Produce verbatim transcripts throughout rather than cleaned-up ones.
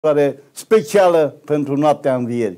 specială pentru Noaptea Învierii.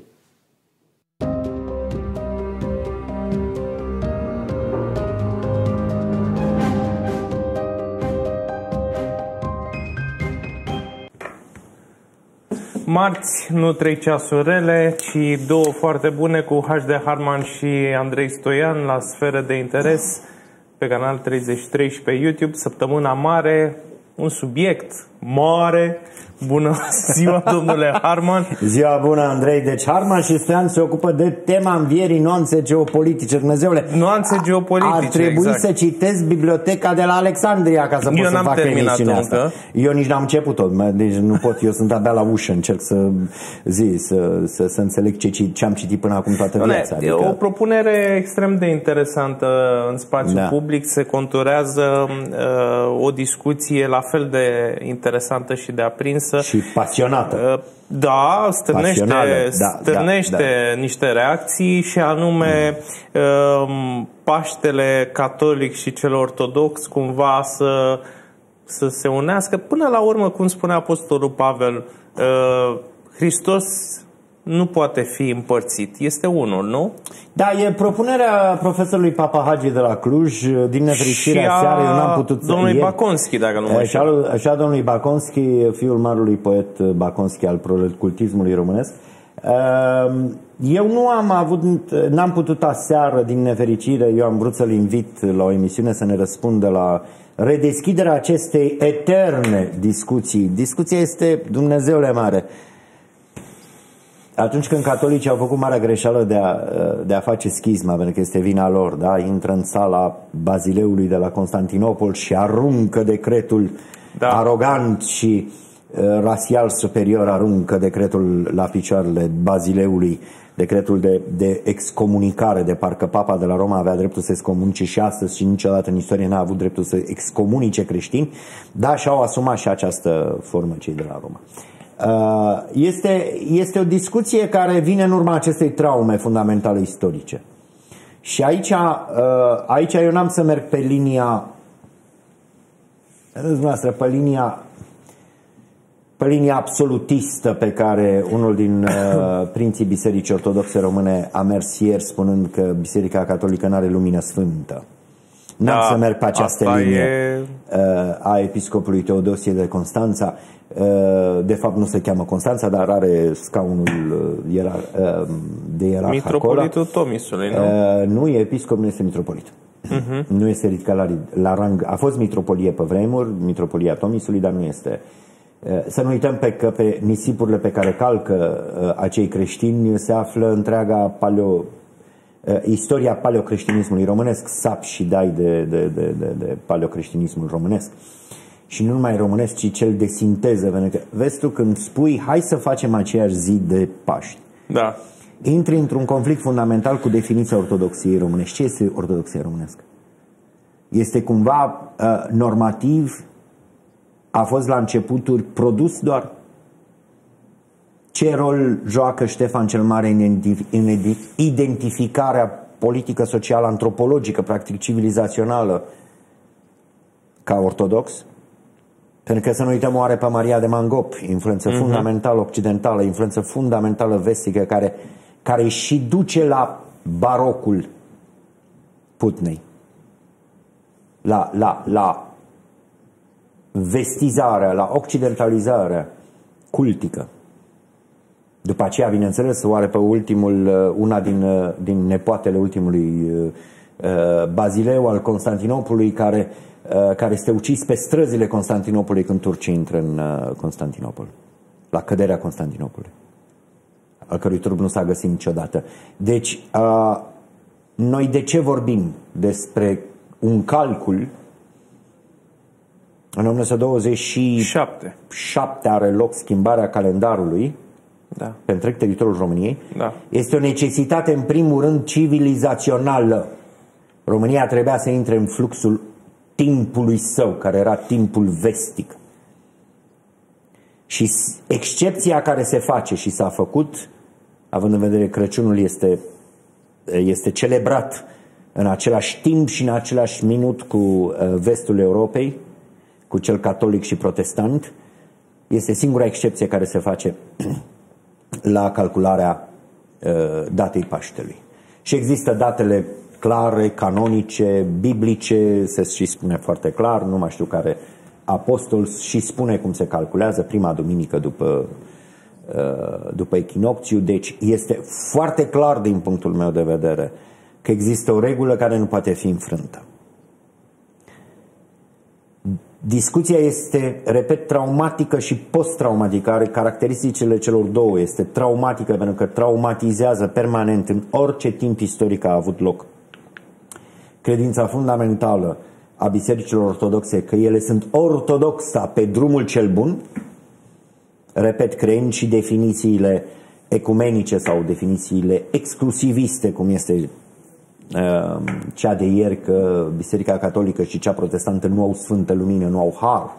Marți, nu trei ceasuri rele, ci două foarte bune cu H D Harman și Andrei Stoian la Sferă de Interes pe canal treizeci și trei și pe YouTube. Săptămâna mare, un subiect mare. Bună ziua, domnule Harman. Ziua bună, Andrei. Deci Harman și Stoian se ocupă de tema învierii, nuanțe geopolitice. Dumnezeule, nuanțe geopolitice, ar trebui exact. să citesc biblioteca de la Alexandria ca să pot să fac emisiunea asta. Eu nici n-am început-o, deci nu pot, eu sunt abia la ușă, încerc să zi, să, să, să înțeleg ce, ce am citit până acum toată viața. Adică... O propunere extrem de interesantă în spațiul da. public, se conturează uh, o discuție la fel de interesantă și de aprinsă și pasionată. Da, stârnește, da, stârnește da, da. niște reacții și anume mm. Paștele catolic și cel ortodox cumva să, să se unească. Până la urmă, cum spunea Apostolul Pavel, Hristos nu poate fi împărțit. Este unul, nu? Da, e propunerea profesorului Papahagi de la Cluj. Din nefericire, aseară eu n-am putut să... domnului Baconski, dacă nu mă știu. Așa, domnului Baconski, fiul marelui poet Baconski al proletcultismului românesc. Eu nu am avut, n-am putut aseară, din nefericire, eu am vrut să-l invit la o emisiune să ne răspundă la redeschiderea acestei eterne discuții. Discuția este, Dumnezeule mare, atunci când catolicii au făcut marea greșeală de a, de a face schisma, pentru că este vina lor, da? Intră în sala Bazileului de la Constantinopol și aruncă decretul da. arogant și uh, rasial superior, aruncă decretul la picioarele Bazileului, decretul de, de excomunicare, de parcă Papa de la Roma avea dreptul să excomunice și astăzi și niciodată în istorie n-a avut dreptul să excomunice creștini, da, și au asumat și această formă cei de la Roma. Este, este o discuție care vine în urma acestei traume fundamentale istorice. Și aici, aici eu n-am să merg pe linia pe linia pe linia absolutistă pe care unul din prinții Bisericii Ortodoxe Române a mers ieri, spunând că Biserica Catolică nu are lumină sfântă. N-am da, să merg pe această linie e... a episcopului Teodosie de Constanța. De fapt nu se cheamă Constanța, dar are scaunul de ierarh Mitropolitul Tomisului, nu? Nu e episcop, nu este mitropolit. Uh-huh. Nu este ridicat la, la rang. A fost mitropolie pe vremuri, mitropolia Tomisului, dar nu este. Să nu uităm pe că pe nisipurile pe care calcă acei creștini se află întreaga paleo istoria paleocreștinismului românesc, sap și dai de, de, de, de, de paleocreștinismul românesc. Și nu numai românesc, ci cel de sinteză. Pentru că, vezi tu, când spui hai să facem aceeași zi de Paști, da. intri într-un conflict fundamental cu definiția ortodoxiei românești. Ce este ortodoxia românească? Este cumva uh, normativ, a fost la începuturi produs doar. Ce rol joacă Ștefan cel Mare în identificarea politică, socială, antropologică, practic civilizațională ca ortodox? Pentru că să nu uităm oare pe Maria de Mangop, influență uh-huh. fundamentală occidentală, influență fundamentală vestică, care, care și duce la barocul Putnei, la, la, la vestizarea, la occidentalizarea cultică. După aceea, bineînțeles, oare pe ultimul, una din, din nepoatele ultimului uh, Bazileu al Constantinopolului, care, uh, care este ucis pe străzile Constantinopolului când turcii intră în uh, Constantinopol, la căderea Constantinopolului, al cărui trup nu s-a găsit niciodată. Deci, uh, noi de ce vorbim despre un calcul? În o mie nouă sute douăzeci și șapte are loc schimbarea calendarului, da. pe întreg teritoriul României. Da. Este o necesitate, în primul rând, civilizațională. România trebuia să intre în fluxul timpului său, care era timpul vestic. Și excepția care se face și s-a făcut, având în vedere Crăciunul este, este celebrat în același timp și în același minut cu vestul Europei, cu cel catolic și protestant, Este singura excepție care se face la calcularea uh, datei Paștelui. Și există datele clare, canonice, biblice, se și spune foarte clar, nu mai știu care apostol și spune cum se calculează prima duminică după, după echinocțiu. Deci este foarte clar din punctul meu de vedere că există o regulă care nu poate fi înfrântă. Discuția este, repet, traumatică și post-traumatică, are caracteristicile celor două. Este traumatică pentru că traumatizează permanent în orice timp istoric a avut loc credința fundamentală a bisericilor ortodoxe, că ele sunt ortodoxa pe drumul cel bun, repet, creând și definițiile ecumenice sau definițiile exclusiviste, cum este uh, cea de ieri, că Biserica Catolică și cea protestantă nu au sfântă lumină, nu au har,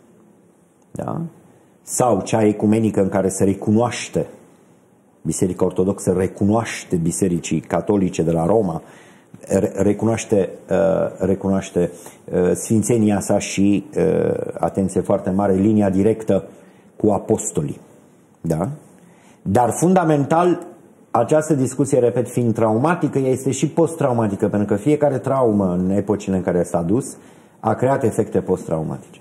da? Sau cea ecumenică în care se recunoaște, Biserica Ortodoxă recunoaște bisericii catolice de la Roma, recunoaște, recunoaște sfințenia sa și, atenție foarte mare, linia directă cu apostolii. Da? Dar fundamental, această discuție, repet, fiind traumatică, ea este și post-traumatică, pentru că fiecare traumă în epocile în care s-a dus a creat efecte post-traumatice.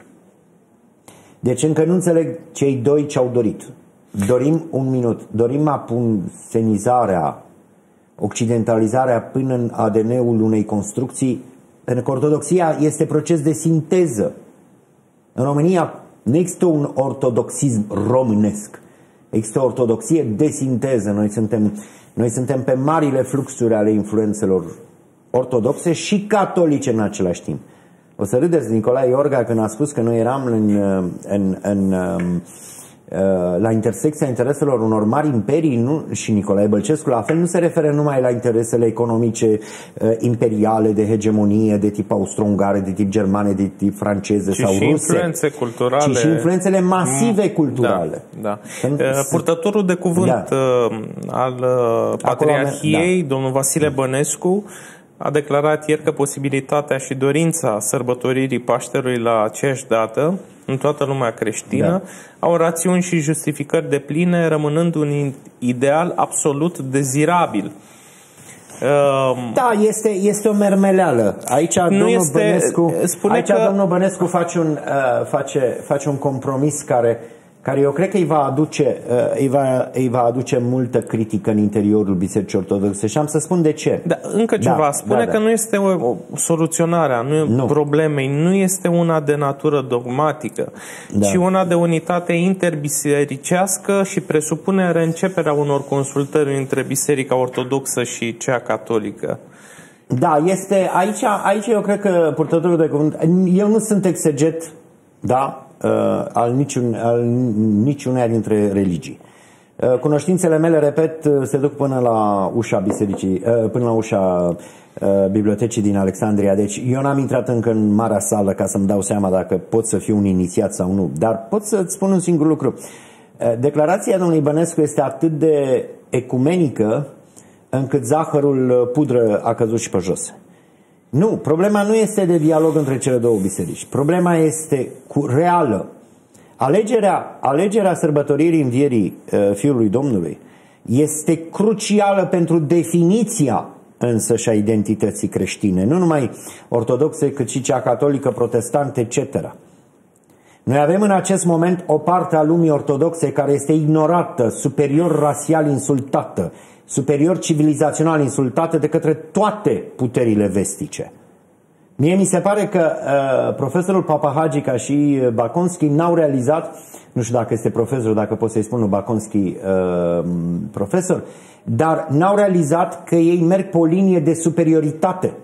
Deci încă nu înțeleg cei doi ce au dorit. Dorim, un minut, dorim apunsenizarea, occidentalizarea până în A D N-ul unei construcții, pentru că ortodoxia este proces de sinteză. În România nu există un ortodoxism românesc, există o ortodoxie de sinteză. Noi suntem, noi suntem pe marile fluxuri ale influențelor ortodoxe și catolice în același timp. O să râdeți, Nicolae Iorga, când a spus că noi eram în, în, în, la intersecția intereselor unor mari imperii, nu, și Nicolae Bălcescu la fel, nu se referă numai la interesele economice imperiale de hegemonie de tip austro-ungare, de tip germane, de tip franceze sau ruse, influențe culturale, ci și influențele masive culturale. Da, da. Purtătorul de cuvânt da. al Patriarhiei, da. domnul Vasile Bănescu, a declarat ieri că posibilitatea și dorința sărbătoririi Paștelui la aceeași dată în toată lumea creștină da. au rațiuni și justificări depline, rămânând un ideal absolut dezirabil. Da, este, este o mermeleală. Aici domnul este, Bănescu, aici că... domnul Bănescu face un, uh, face, face un compromis care care eu cred că îi va aduce, îi va, îi va aduce multă critică în interiorul Bisericii Ortodoxe și am să spun de ce. Da, încă ceva, da, spune da, că da. nu este o, o soluționarea nu, nu. problemei, nu este una de natură dogmatică, da. ci una de unitate interbisericească și presupune reînceperea unor consultări între Biserica Ortodoxă și cea catolică. Da, este aici, aici eu cred că purtătorul de cuvânt, eu nu sunt exeget, da, Uh, al, niciun, al niciuneia dintre religii. Uh, cunoștințele mele, repet, se duc până la ușa bisericii, uh, până la ușa uh, bibliotecii din Alexandria. Deci eu n-am intrat încă în marea sală ca să-mi dau seama dacă pot să fiu un inițiat sau nu. Dar pot să-ți spun un singur lucru. Uh, declarația domnului Bănescu este atât de ecumenică încât zahărul pudră a căzut și pe jos. Nu, problema nu este de dialog între cele două biserici. Problema este cu reală. Alegerea, alegerea sărbătoririi învierii uh, Fiului Domnului este crucială pentru definiția însăși a identității creștine, nu numai ortodoxe, cât și cea catolică, protestantă, et cetera. Noi avem în acest moment o parte a lumii ortodoxe care este ignorată, superior rasial insultată, superior civilizațional insultată de către toate puterile vestice. Mie mi se pare că uh, profesorul Papahagica și Baconski n-au realizat, nu știu dacă este profesor, dacă pot să-i spun lui Baconski uh, profesor, dar n-au realizat că ei merg pe o linie de superioritate.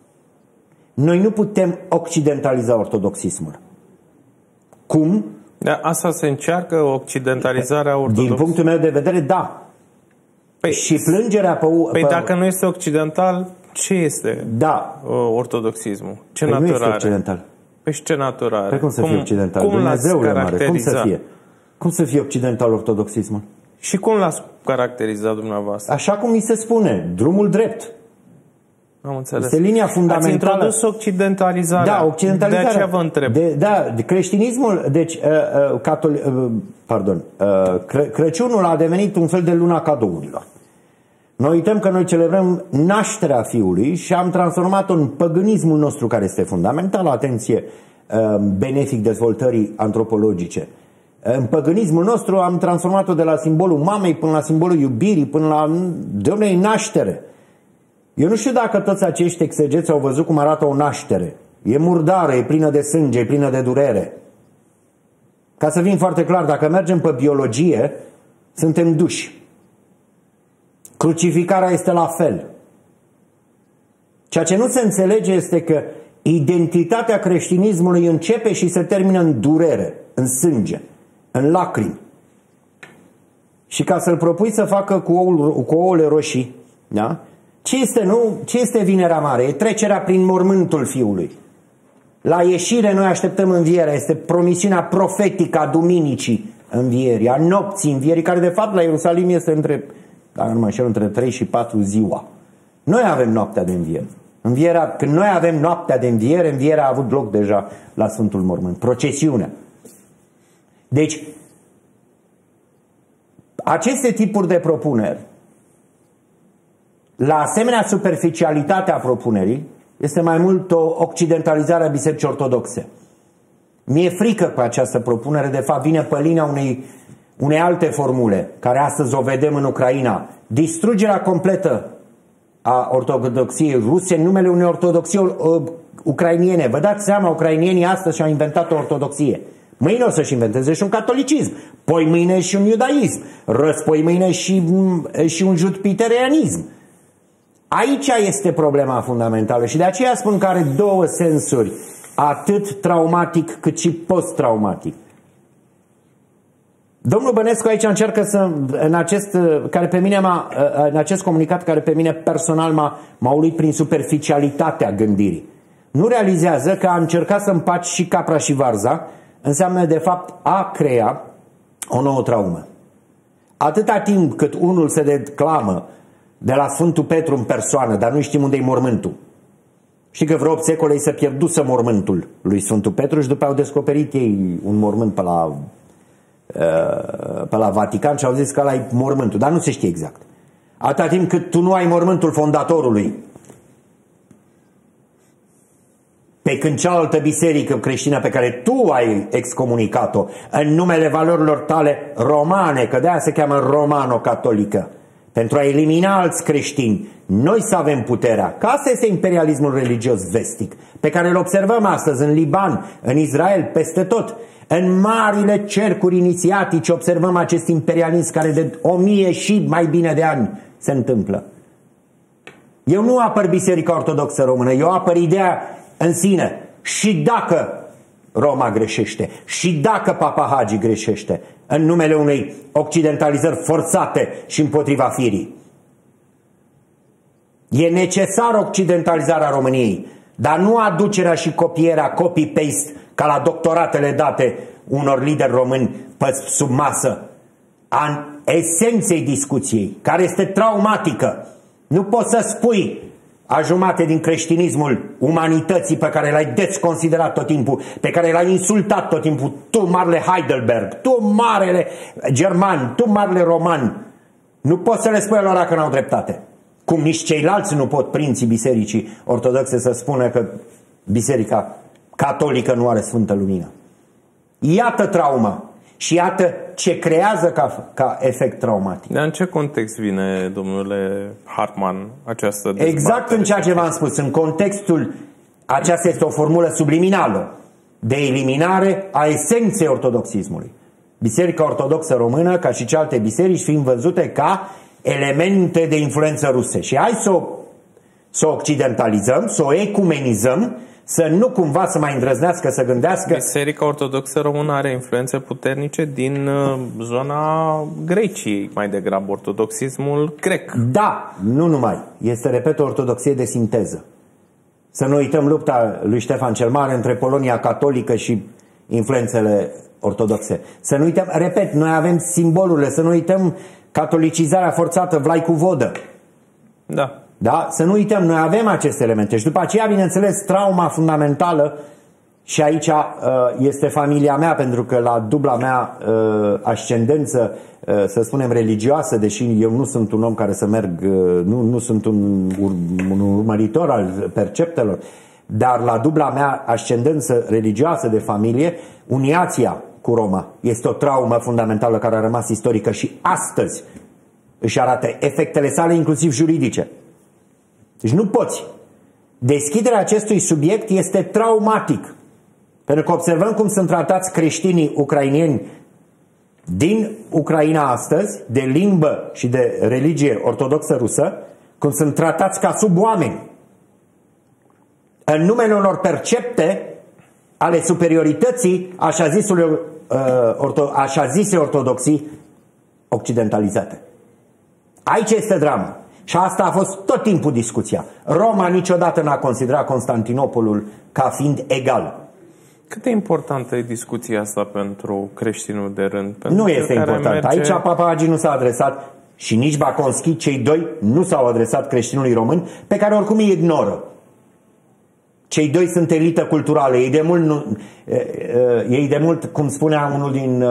Noi nu putem occidentaliza ortodoxismul. Cum? Da, asta se încearcă, occidentalizarea ortodoxă. Din punctul meu de vedere, da. Păi, și plângerea pe... Păi pe, dacă nu este occidental, ce este da. ortodoxismul? Ce păi natură nu este occidental. Păi și ce natură are? Păi cum să cum, fie occidental? Cum Dumnezeule mare, cum să fie? Cum să fie occidental ortodoxismul? Și cum l-ați caracterizat dumneavoastră? Așa cum mi se spune, drumul drept. Am înțeles. Este linia fundamentală. Ați introdus occidentalizarea. Da, occidentalizarea. De aceea vă întreb. De, da, creștinismul, deci, uh, uh, catol, uh, pardon, uh, Cre Crăciunul a devenit un fel de luna cadourilor. Noi uităm că noi celebrăm nașterea Fiului și am transformat-o în păgânismul nostru, care este fundamental, atenție, uh, benefic dezvoltării antropologice. În păgânismul nostru am transformat-o de la simbolul mamei până la simbolul iubirii, până la de unei naștere. Eu nu știu dacă toți acești exegeți au văzut cum arată o naștere. E murdară, e plină de sânge, e plină de durere. Ca să fim foarte clar, dacă mergem pe biologie, suntem duși. Crucificarea este la fel. Ceea ce nu se înțelege este că identitatea creștinismului începe și se termină în durere, în sânge, în lacrimi. Și ca să-l propui să facă cu, oul, cu ouăle roșii, da? Ce este, nu? Ce este Vinerea Mare? E trecerea prin mormântul Fiului. La ieșire noi așteptăm învierea. Este promisiunea profetică a duminicii învierii, a nopții învierii, care de fapt la Ierusalim este între, dacă nu mă înșel, între trei și patru ziua. Noi avem noaptea de înviere. Învierea, când noi avem noaptea de înviere, învierea a avut loc deja la Sfântul Mormânt. Procesiunea. Deci, aceste tipuri de propuneri, la asemenea superficialitate a propunerii, este mai mult o occidentalizare a Bisericii Ortodoxe. Mi-e frică cu această propunere, de fapt vine pe linia unei, unei alte formule, care astăzi o vedem în Ucraina. Distrugerea completă a ortodoxiei ruse în numele unei ortodoxii uh, ucrainiene. Vă dați seama, ucrainienii astăzi și-au inventat o ortodoxie. Mâine o să-și inventeze și un catolicism, poi mâine și un iudaism, răspoi mâine și, și un jupitereanism. Aici este problema fundamentală și de aceea spun că are două sensuri, atât traumatic cât și post-traumatic. Domnul Bănescu aici încearcă să, în acest, care pe mine m-a, în acest comunicat care pe mine personal m-a uluit prin superficialitatea gândirii. Nu realizează că a încercat să împaci și capra și varza, înseamnă de fapt a crea o nouă traumă. Atâta timp cât unul se declamă de la Sfântul Petru în persoană, dar nu știm unde-i mormântul. Știi că vreo opt secole i se pierduse mormântul lui Sfântul Petru și după au descoperit ei un mormânt pe la, pe la Vatican și au zis că ăla e mormântul, dar nu se știe exact. Atâta timp cât tu nu ai mormântul fondatorului, pe când cealaltă biserică creștină pe care tu ai excomunicat-o în numele valorilor tale romane, că de-aia se cheamă romano-catolică, pentru a elimina alți creștini, noi să avem puterea. Că asta este imperialismul religios vestic, pe care îl observăm astăzi în Liban, în Israel, peste tot. În marile cercuri inițiatice observăm acest imperialism care de o mie și mai bine de ani se întâmplă. Eu nu apăr Biserica Ortodoxă Română, eu apăr ideea în sine. Și dacă Roma greșește, și dacă Papa Hagi greșește, în numele unei occidentalizări forțate și împotriva firii. E necesară occidentalizarea României, dar nu aducerea și copierea, copy-paste, ca la doctoratele date unor lideri români pe sub masă, a esenței discuției, care este traumatică. Nu poți să spui a jumate din creștinismul umanității pe care l-ai desconsiderat tot timpul, pe care l-ai insultat tot timpul, tu marele Heidelberg, tu marele german, tu marele roman, nu poți să le spui lor că n-au dreptate. Cum nici ceilalți nu pot, prinții bisericii ortodoxe, să spună că biserica catolică nu are sfântă lumină. Iată trauma și iată ce creează ca, ca efect traumatic. Dar în ce context vine, domnule Hartman, această dezbatere? Exact în ceea ce v-am spus, în contextul, aceasta este o formulă subliminală de eliminare a esenței ortodoxismului. Biserica Ortodoxă Română, ca și celelalte biserici, fiind văzute ca elemente de influență ruse. Și hai să o, să o occidentalizăm, să o ecumenizăm, să nu cumva să mai îndrăznească, să gândească... Biserica Ortodoxă Română are influențe puternice din uh, zona Greciei, mai degrabă ortodoxismul grec. Da, nu numai. Este, repet, o ortodoxie de sinteză. Să nu uităm lupta lui Ștefan cel Mare între Polonia catolică și influențele ortodoxe. Să nu uităm, repet, noi avem simbolurile, să nu uităm catolicizarea forțată, Vlaicu Vodă. Da. Da? Să nu uităm, noi avem aceste elemente. Și după aceea, bineînțeles, trauma fundamentală, și aici uh, este familia mea, pentru că la dubla mea uh, ascendență, uh, să spunem, religioasă, deși eu nu sunt un om care să merg, uh, nu, nu sunt un, un urmăritor al perceptelor, dar la dubla mea ascendență religioasă de familie, uniația cu Roma este o traumă fundamentală care a rămas istorică și astăzi își arată efectele sale, inclusiv juridice. Deci nu poți. Deschiderea acestui subiect este traumatic. Pentru că observăm cum sunt tratați creștinii ucraineni din Ucraina astăzi, de limbă și de religie ortodoxă rusă, cum sunt tratați ca sub oameni, în numele unor percepte ale superiorității așa zisului, uh, orto, așa zise ortodoxii occidentalizate. Aici este drama. Și asta a fost tot timpul discuția. Roma niciodată n-a considerat Constantinopolul ca fiind egal. Cât de importantă e discuția asta pentru creștinul de rând? Pentru nu este important. Merge... Aici Papa Hagi nu s-a adresat și nici Baconski, cei doi nu s-au adresat creștinului român, pe care oricum îi ignoră. Cei doi sunt elită culturală. Ei de mult, nu, ei de mult cum spunea unul din,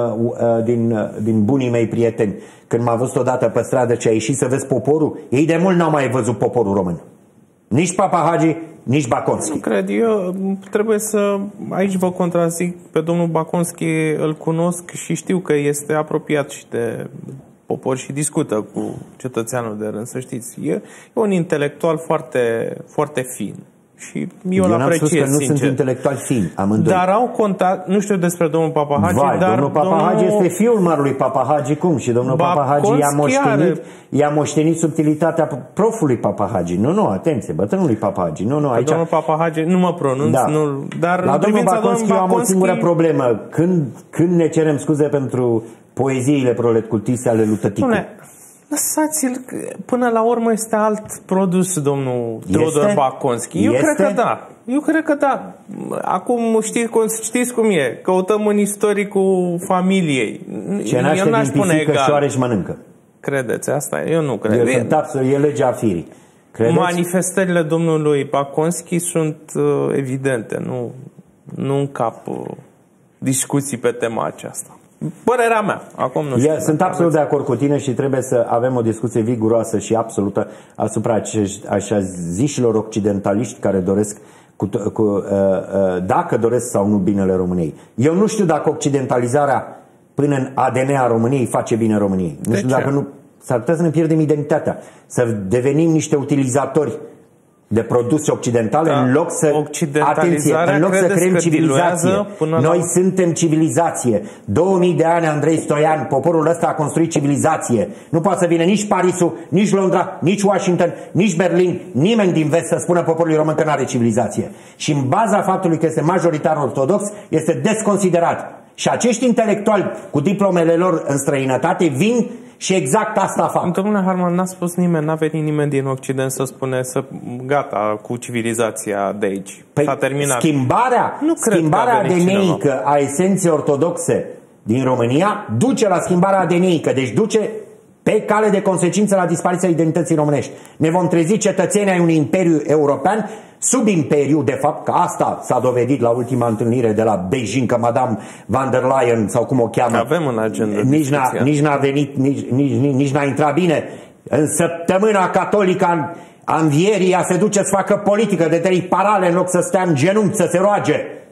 din, din bunii mei prieteni, când m-a văzut odată pe stradă ce a ieșit să vezi poporul, ei de mult n-au mai văzut poporul român. Nici Papa Hagi, nici Baconski. Nu cred, eu trebuie să... Aici vă contrazic pe domnul Baconski, îl cunosc și știu că este apropiat și de popor și discută cu cetățeanul de rând, să știți. E, e un intelectual foarte, foarte fin. Și eu îl apreciez, sincer. Eu n-am spus că nu sincer. sunt intelectual fin, amândoi. Dar au contact, nu știu despre domnul Papa Hagi, Vai, dar domnul Papa Hagi domnul... este fiul marului Papa Hagi, cum? Și domnul Papa Hagi i-a moștenit, i-a moștenit subtilitatea profului Papa Hagi. Nu, nu, atenție, bătrânului Papa Hagi. Nu, nu, aici... Domnul Papa Hagi, nu mă pronunț, da. nu, dar la domnul Baconski eu am o singură problemă. Când, când ne cerem scuze pentru poeziile proletcultiste ale lui Tăticu? Lăsați-l, până la urmă este alt produs, domnul Teodor Baconski. Eu este? cred că da. Eu cred că da. Acum știți, știți cum e. Căutăm în istoricul familiei. Ce naște din pisică și oareși mănâncă. Credeți asta? Eu nu cred. Eu sunt absolut, e legea firii. Credeți? Manifestările domnului Baconski sunt uh, evidente. Nu, nu încap uh, discuții pe tema aceasta. Părerea mea. Acum nu știu. Eu sunt absolut de acord cu tine și trebuie să avem o discuție viguroasă și absolută asupra așa zișilor occidentaliști care doresc cu, cu, uh, uh, dacă doresc sau nu binele României. Eu nu știu dacă occidentalizarea până în A D N a României face bine României. Nu știu dacă nu s-ar putea să ne pierdem identitatea, să devenim niște utilizatori de produse occidentale, da, în loc să atenție, în loc să creăm civilizație. Noi la... suntem civilizație. două mii de ani, Andrei Stoian, poporul ăsta a construit civilizație. Nu poate să vină nici Parisul, nici Londra, nici Washington, nici Berlin, nimeni din vest să spună poporului român că nu are civilizație. Și în baza faptului că este majoritar ortodox, este desconsiderat. Și acești intelectuali cu diplomele lor în străinătate vin și exact asta fac. Domnule Harman, n-a spus nimeni, n-a venit nimeni din Occident să spune să gata cu civilizația de aici. Păi s-a terminat. Schimbarea, schimbarea adeneică a esenței ortodoxe din România duce la schimbarea adeneică, deci duce pe cale de consecință la dispariția identității românești. Ne vom trezi cetățenii ai unui imperiu european sub imperiu, de fapt, că asta s-a dovedit la ultima întâlnire de la Beijing, că Madame van der Leyen, sau cum o cheamă, avem în agenda nici n-a, nici n-a venit, nici, nici, nici, nici n-a intrat bine. În săptămâna catolică a învierii a se duce să facă politică de trei parale în loc să stea în genunchi să se roage.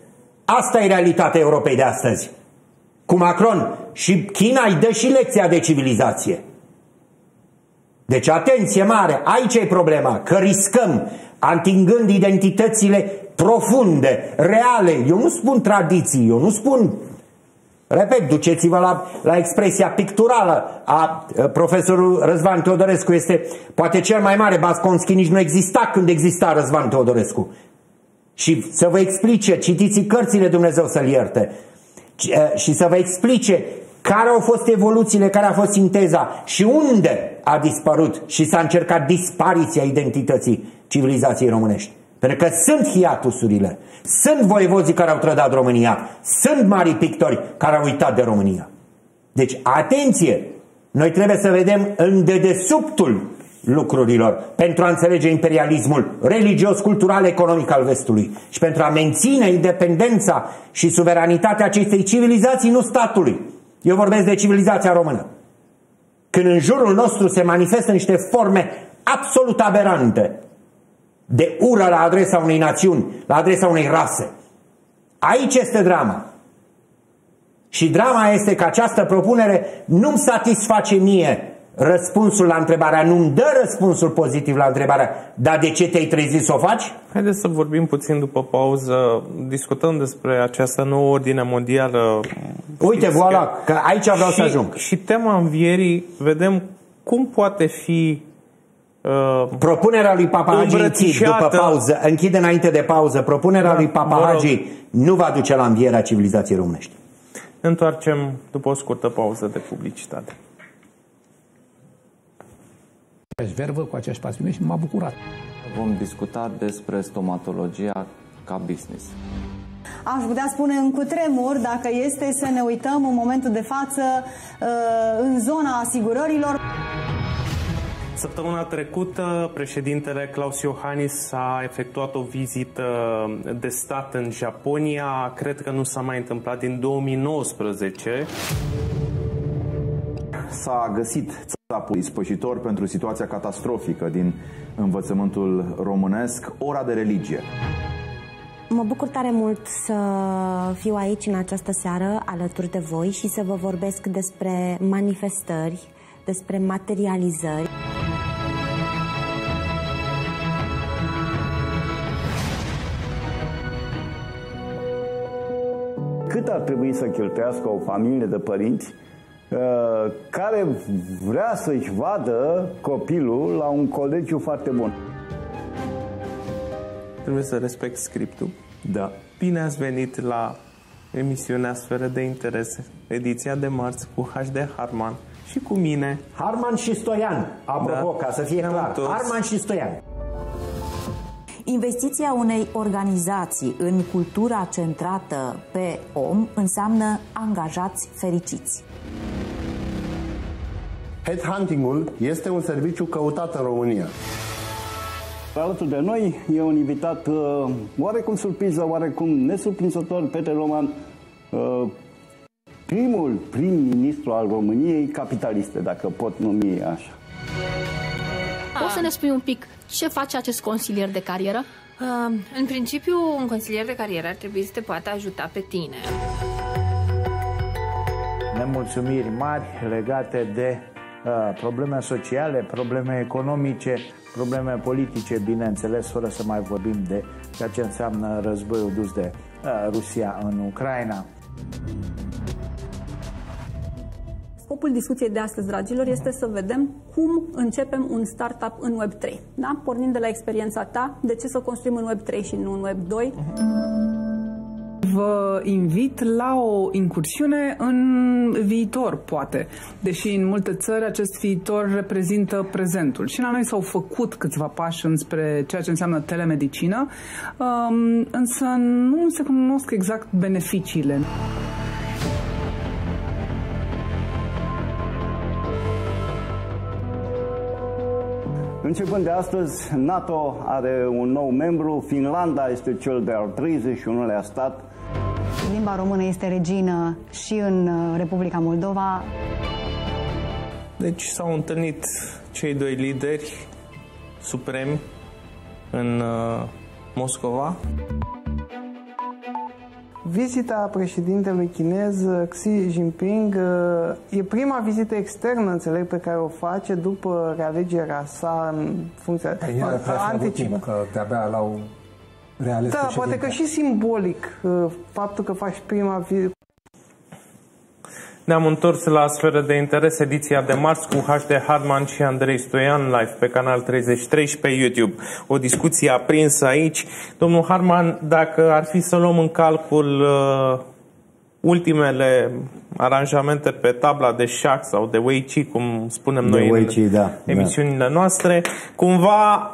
Asta e realitatea Europei de astăzi. Cu Macron și China îi dă și lecția de civilizație. Deci atenție mare, aici e problema, că riscăm, atingând identitățile profunde, reale. Eu nu spun tradiții, eu nu spun, repet, duceți-vă la, la expresia picturală a profesorul Răzvan Teodorescu, este poate cel mai mare. Baconski nici nu exista când exista Răzvan Teodorescu. Și să vă explice, citiți cărțile, Dumnezeu să-l ierte, și să vă explice care au fost evoluțiile, care a fost sinteza și unde a dispărut și s-a încercat dispariția identității civilizației românești. Pentru că sunt hiatusurile, sunt voievozii care au trădat România, sunt mari pictori care au uitat de România. Deci, atenție! Noi trebuie să vedem în dedesubtul lucrurilor pentru a înțelege imperialismul religios, cultural, economic al Vestului și pentru a menține independența și suveranitatea acestei civilizații, nu statului. Eu vorbesc de civilizația română. Când în jurul nostru se manifestă niște forme absolut aberante de ură la adresa unei națiuni, la adresa unei rase. Aici este drama. Și drama este că această propunere nu-mi satisface mie răspunsul la întrebarea, nu-mi dă răspunsul pozitiv la întrebarea, dar de ce te-ai trezit să o faci? Haideți să vorbim puțin după pauză, discutăm despre această nouă ordine mondială. Uite, voilà, că aici vreau și, să ajung. Și tema învierii, vedem cum poate fi uh, propunerea lui Papa Hagi, închid după pauză, închid înainte de pauză, propunerea da, lui Papa Hagi nu va duce la învierea civilizației românești. Ne întoarcem după o scurtă pauză de publicitate. Vervă cu aceeași pasiune și m-a bucurat. Vom discuta despre stomatologia ca business. Aș putea spune în cutremur, dacă este să ne uităm în momentul de față în zona asigurărilor. Săptămâna trecută, președintele Klaus Iohannis a efectuat o vizită de stat în Japonia. Cred că nu s-a mai întâmplat din două mii nouăsprezece. S-a găsit țapul ispășitor pentru situația catastrofică din învățământul românesc, ora de religie. Mă bucur tare mult să fiu aici în această seară alături de voi și să vă vorbesc despre manifestări, despre materializări. Cât ar trebui să cheltuiască o familie de părinți care vrea să-și vadă copilul la un colegiu foarte bun? Trebuie să respect scriptul. Da. Bine ați venit la emisiunea Sferă de Interes, ediția de marți cu H D Harman și cu mine. Harman și Stoian, apropo, da, ca să fie clar. Toți. Harman și Stoian. Investiția unei organizații în cultura centrată pe om înseamnă angajați fericiți. Headhunting-ul este un serviciu căutat în România. Alături de noi e un invitat uh, oarecum surpriză, oarecum nesurprinzător, Petre Roman, uh, primul prim-ministru al României capitaliste, dacă pot numi așa. Poți să ne spui un pic ce face acest consilier de carieră? Uh, în principiu, un consilier de carieră ar trebui să te poată ajuta pe tine. Nemulțumiri mari legate de uh, probleme sociale, probleme economice, probleme politice, bineînțeles, fără să mai vorbim de ceea ce înseamnă războiul dus de uh, Rusia în Ucraina. Scopul discuției de astăzi, dragilor, este să vedem cum începem un startup în Web trei. Da? Pornind de la experiența ta, de ce să construim în Web trei și nu în Web doi? Vă invit la o incursiune în viitor, poate. Deși în multe țări acest viitor reprezintă prezentul. Și la noi s-au făcut câțiva pași înspre ceea ce înseamnă telemedicină, însă nu se cunosc exact beneficiile. Începând de astăzi, NATO are un nou membru, Finlanda este cel de-al treizeci și unulea stat. Limba română este regină și în Republica Moldova. Deci s-au întâlnit cei doi lideri supremi în uh, Moscova. Vizita președintelui chinez Xi Jinping e prima vizită externă, înțeleg, pe care o face după realegerea sa în funcția anticipă. Că de-abia l-au reales Da, președinte. poate că și simbolic faptul că faci prima vizită. Ne-am întors la Sferă de Interes, ediția de marți cu H D Harman și Andrei Stoian, live pe canal treizeci și trei și pe YouTube. O discuție aprinsă aici. Domnul Harman, dacă ar fi să luăm în calcul uh, ultimele aranjamente pe tabla de șah sau de Wei Chi, cum spunem de noi Wei Chi, în da, emisiunile da. noastre, cumva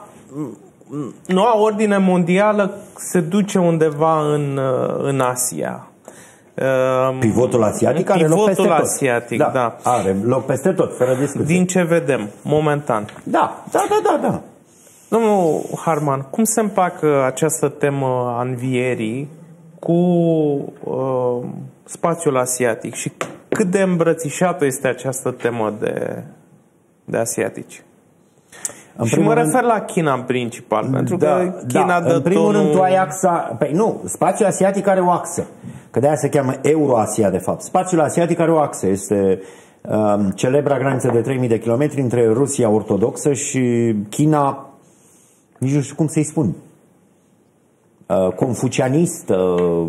noua ordine mondială se duce undeva în, uh, în Asia. Pivotul asiatic are pivotul loc peste tot. asiatic, da, da. Are loc peste tot, fără discuție. Din ce vedem, momentan. Da, da, da, da, da. Domnul Harman, cum se împacă această temă a învierii cu uh, spațiul asiatic și cât de îmbrățișată este această temă de, de asiatici? În și mă refer rând, la China în principal, pentru da, că China da, dă în primul tonul... rând tu ai axa... Păi nu, spațiul asiatic are o axă, că de-aia se cheamă Euroasia de fapt. Spațiul asiatic are o axă, este um, celebra graniță de trei mii de kilometri între Rusia ortodoxă și China, nici nu știu cum să-i spun, uh, confucianistă, uh,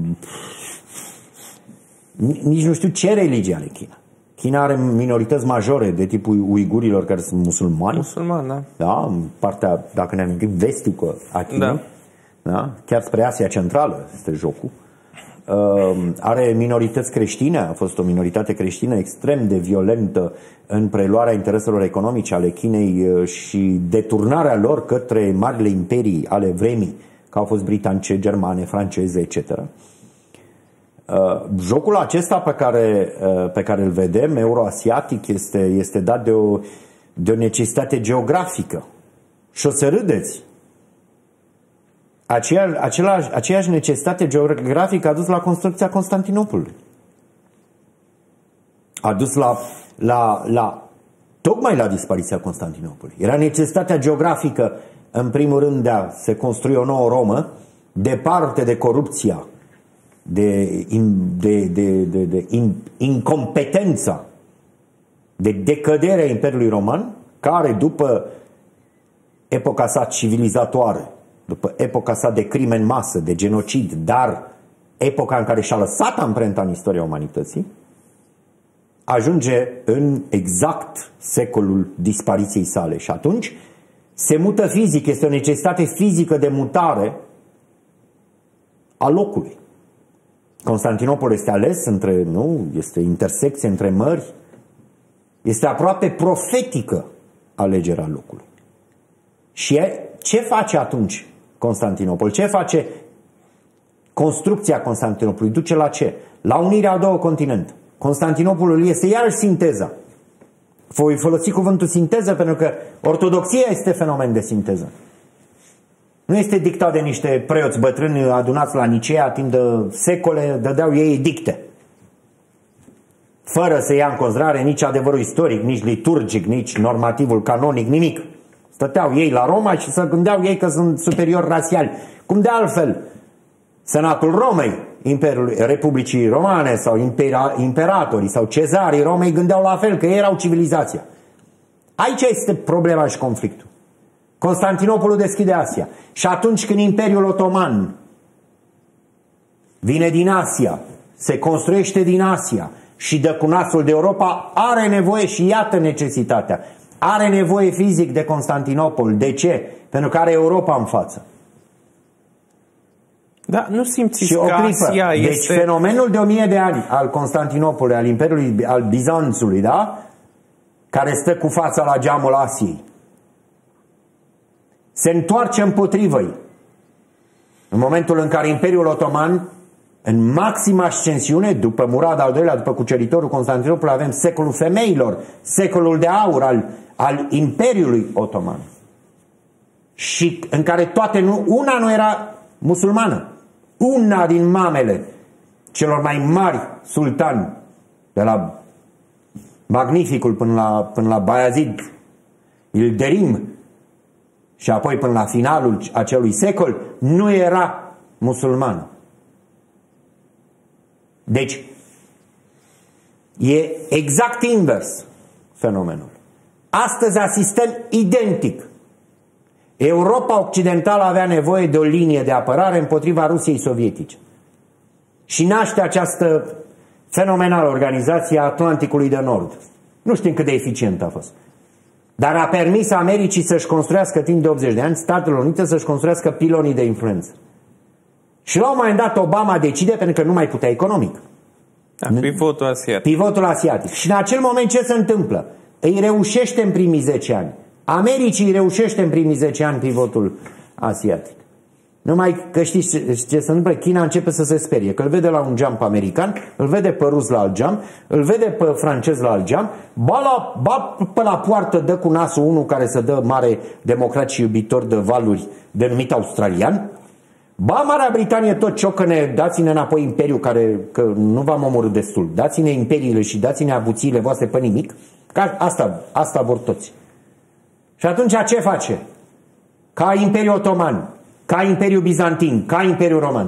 nici nu știu ce religie are China. China are minorități majore de tipul uigurilor care sunt musulmani. Musulmani, da. Da, în partea, dacă ne amintim, vestică a Chinei. Da. Da? Chiar spre Asia Centrală este jocul. Uh, are minorități creștine, a fost o minoritate creștină extrem de violentă în preluarea intereselor economice ale Chinei și deturnarea lor către marile imperii ale vremii, că au fost britanice, germane, franceze, et cetera. Uh, jocul acesta pe care, uh, pe care îl vedem, euroasiatic, este, este dat de o, de o necesitate geografică. Și o să râdeți. Aceea, același, aceeași necesitate geografică a dus la construcția Constantinopolului. A dus la, la, la tocmai la dispariția Constantinopolului. Era necesitatea geografică, în primul rând, de a se construi o nouă Romă, departe de corupția, de, de, de, de, de in, incompetența, de decăderea Imperiului Roman, care după epoca sa civilizatoare, după epoca sa de crime în masă, de genocid, dar epoca în care și-a lăsat amprenta în istoria umanității, ajunge în exact secolul dispariției sale. Și atunci se mută fizic, este o necesitate fizică de mutare a locului. Constantinopol este ales între, nu, este intersecție între mări, este aproape profetică alegerea locului. Și ce face atunci Constantinopol? Ce face construcția Constantinopolului? Duce la ce? La unirea a două continente. Constantinopolul este iarăși sinteza. Voi folosi cuvântul sinteză pentru că ortodoxia este fenomen de sinteză. Nu este dictat de niște preoți bătrâni adunați la Nicea timp de secole, dădeau ei dicte. Fără să ia în considerare nici adevărul istoric, nici liturgic, nici normativul canonic, nimic. Stăteau ei la Roma și să gândeau ei că sunt superiori rasiali. Cum de altfel, Senatul Romei, Imperiului, Republicii Romane sau impera, imperatorii sau cezarii Romei gândeau la fel, că ei erau civilizația. Aici este problema și conflictul. Constantinopolul deschide Asia. Și atunci când Imperiul Otoman vine din Asia, se construiește din Asia și dă cu nasul de Europa, are nevoie, și iată necesitatea, are nevoie fizic de Constantinopol. De ce? Pentru că are Europa în față. Da, nu simțiți și că Asia deci este... fenomenul de o mie de ani al Constantinopolului, al Imperiului, al Bizanțului, da? Care stă cu fața la geamul Asiei, se întoarce împotrivă ei. În momentul în care Imperiul Otoman, în maximă ascensiune, după Murad al doilea, după cuceritorul Constantinopolului, avem secolul femeilor, secolul de aur al, al Imperiului Otoman. Și în care toate, nu, una nu era musulmană. Una din mamele celor mai mari sultani, de la Magnificul până la, până la Bayazid, Ilderim, și apoi până la finalul acelui secol, nu era musulmană. Deci, e exact invers fenomenul. Astăzi asistăm identic. Europa Occidentală avea nevoie de o linie de apărare împotriva Rusiei sovietice. Și naște această fenomenală organizație a Atlanticului de Nord. Nu știm cât de eficient a fost. Dar a permis Americii să-și construiască timp de optzeci de ani, Statele Unite să-și construiască pilonii de influență. Și la un moment dat Obama decide, pentru că nu mai putea economic. Da, pivotul asiatic. Pivotul asiatic. Și în acel moment ce se întâmplă? Îi reușește în primii zece ani. Americii îi reușește în primii zece ani pivotul asiatic. Numai că știți ce, ce se întâmplă? China începe să se sperie, că îl vede la un geam pe american, îl vede pe rus la alt geam, îl vede pe francez la alt geam, ba, la, ba pe la poartă dă cu nasul unul care se dă mare democrat și iubitor de valuri, denumit australian, ba Marea Britanie tot ciocăne, dați-ne înapoi imperiul care, că nu v-am omorât destul, dați-ne imperiile și dați-ne avuțiile voastre pe nimic, ca asta, asta vor toți. Și atunci ce face? Ca Imperiul Otoman, ca Imperiul Bizantin, ca Imperiul Roman,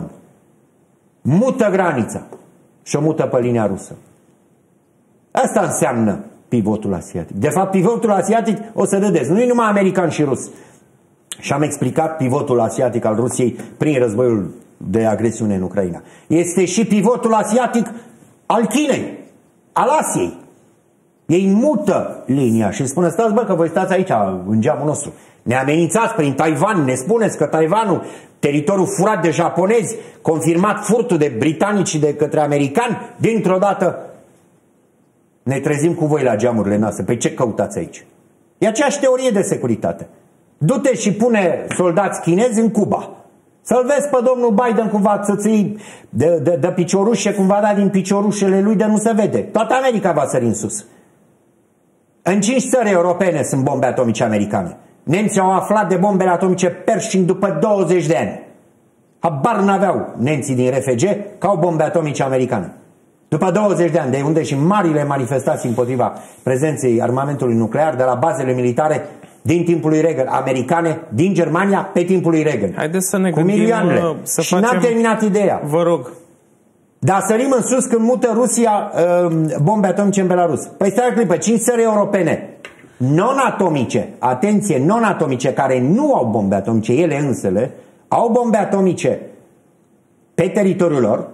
mută granița și o mută pe linia rusă. Asta înseamnă pivotul asiatic. De fapt, pivotul asiatic, o să râdeți, nu e numai american și rus. Și am explicat pivotul asiatic al Rusiei prin războiul de agresiune în Ucraina. Este și pivotul asiatic al Chinei, al Asiei. Ei mută linia și spune, stați bă că voi stați aici în geamul nostru. Ne amenințați prin Taiwan, ne spuneți că Taiwanul, teritoriul furat de japonezi, confirmat furtul de britanici și de către americani, dintr-o dată ne trezim cu voi la geamurile noastre. Păi ce căutați aici? E aceeași teorie de securitate. Du-te și pune soldați chinezi în Cuba. Să-l vezi pe domnul Biden cum va țățâi de, de, de piciorușe, cum va da din piciorușele lui de nu se vede. Toată America va sări în sus. În cinci țări europene sunt bombe atomice americane. Nemții au aflat de bombele atomice Pershing după douăzeci de ani. Habar n-aveau nemții din R F G că au bombe atomice americane. După douăzeci de ani, de unde și marile manifestații împotriva prezenței armamentului nuclear de la bazele militare din timpul lui Reagan, americane, din Germania, pe timpul lui Reagan. Haideți să ne cu gândim, milioanele. Să și facem... n-am terminat ideea. Vă rog. Dar sărim în sus când mută Rusia uh, bombe atomice în Belarus. Păi stai o clipă, cinci țări europene non-atomice, atenție, non-atomice, care nu au bombe atomice, ele însele, au bombe atomice pe teritoriul lor,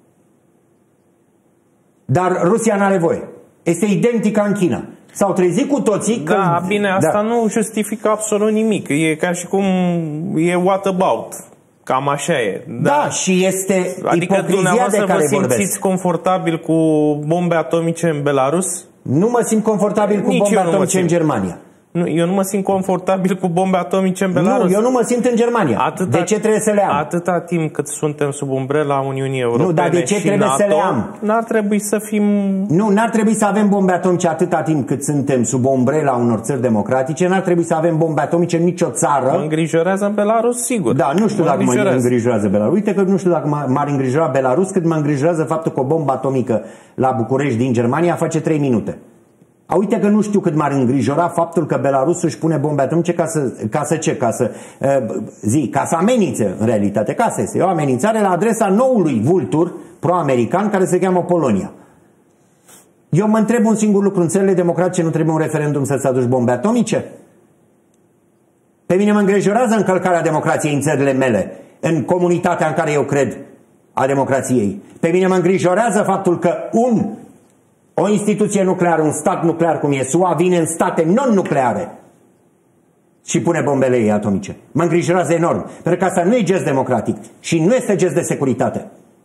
dar Rusia n-are voie. Este identică în China. S-au trezit cu toții că... Da, bine, asta da. nu justifică absolut nimic. E ca și cum e what about. Cam așa e. Da, da și este adică ipocrizia de care vă simțiți vorbesc. confortabil cu bombe atomice în Belarus? Nu mă simt confortabil cu Nici bombe atomice în Germania. Nu, eu nu mă simt confortabil cu bombe atomice în Belarus. Nu, eu nu mă simt în Germania. Atâta, de ce trebuie să le am? Atâta timp cât suntem sub umbrela Uniunii Europene. Nu, dar de ce și trebuie NATO, să le am? N-ar trebui să fim... Nu, n-ar trebui să avem bombe atomice atâta timp cât suntem sub umbrela unor țări democratice. N-ar trebui să avem bombe atomice în nicio țară. Mă îngrijorează în Belarus, sigur. Da, nu știu mă dacă îngrijorează. mă îngrijorează Belarus. Uite că nu știu dacă m-ar îngrijora Belarus, cât mă îngrijorează faptul că o bombă atomică la București din Germania face trei minute. A, uite că nu știu cât m-ar îngrijora faptul că Belarus își pune bombe atomice ca să, ca să ce? Ca să, uh, zi, ca să amenințe în realitate. Ca să este. E o amenințare la adresa noului vultur pro-american care se cheamă Polonia. Eu mă întreb un singur lucru. În țările democratice nu trebuie un referendum să-ți aduci bombe atomice? Pe mine mă îngrijorează încălcarea democrației în țările mele, în comunitatea în care eu cred a democrației. Pe mine mă îngrijorează faptul că un O instituție nucleară, un stat nuclear cum e S U A, vine în state non-nucleare și pune bombele ei atomice. Mă îngrijorează enorm, pentru că asta nu e gest democratic și nu este gest de securitate.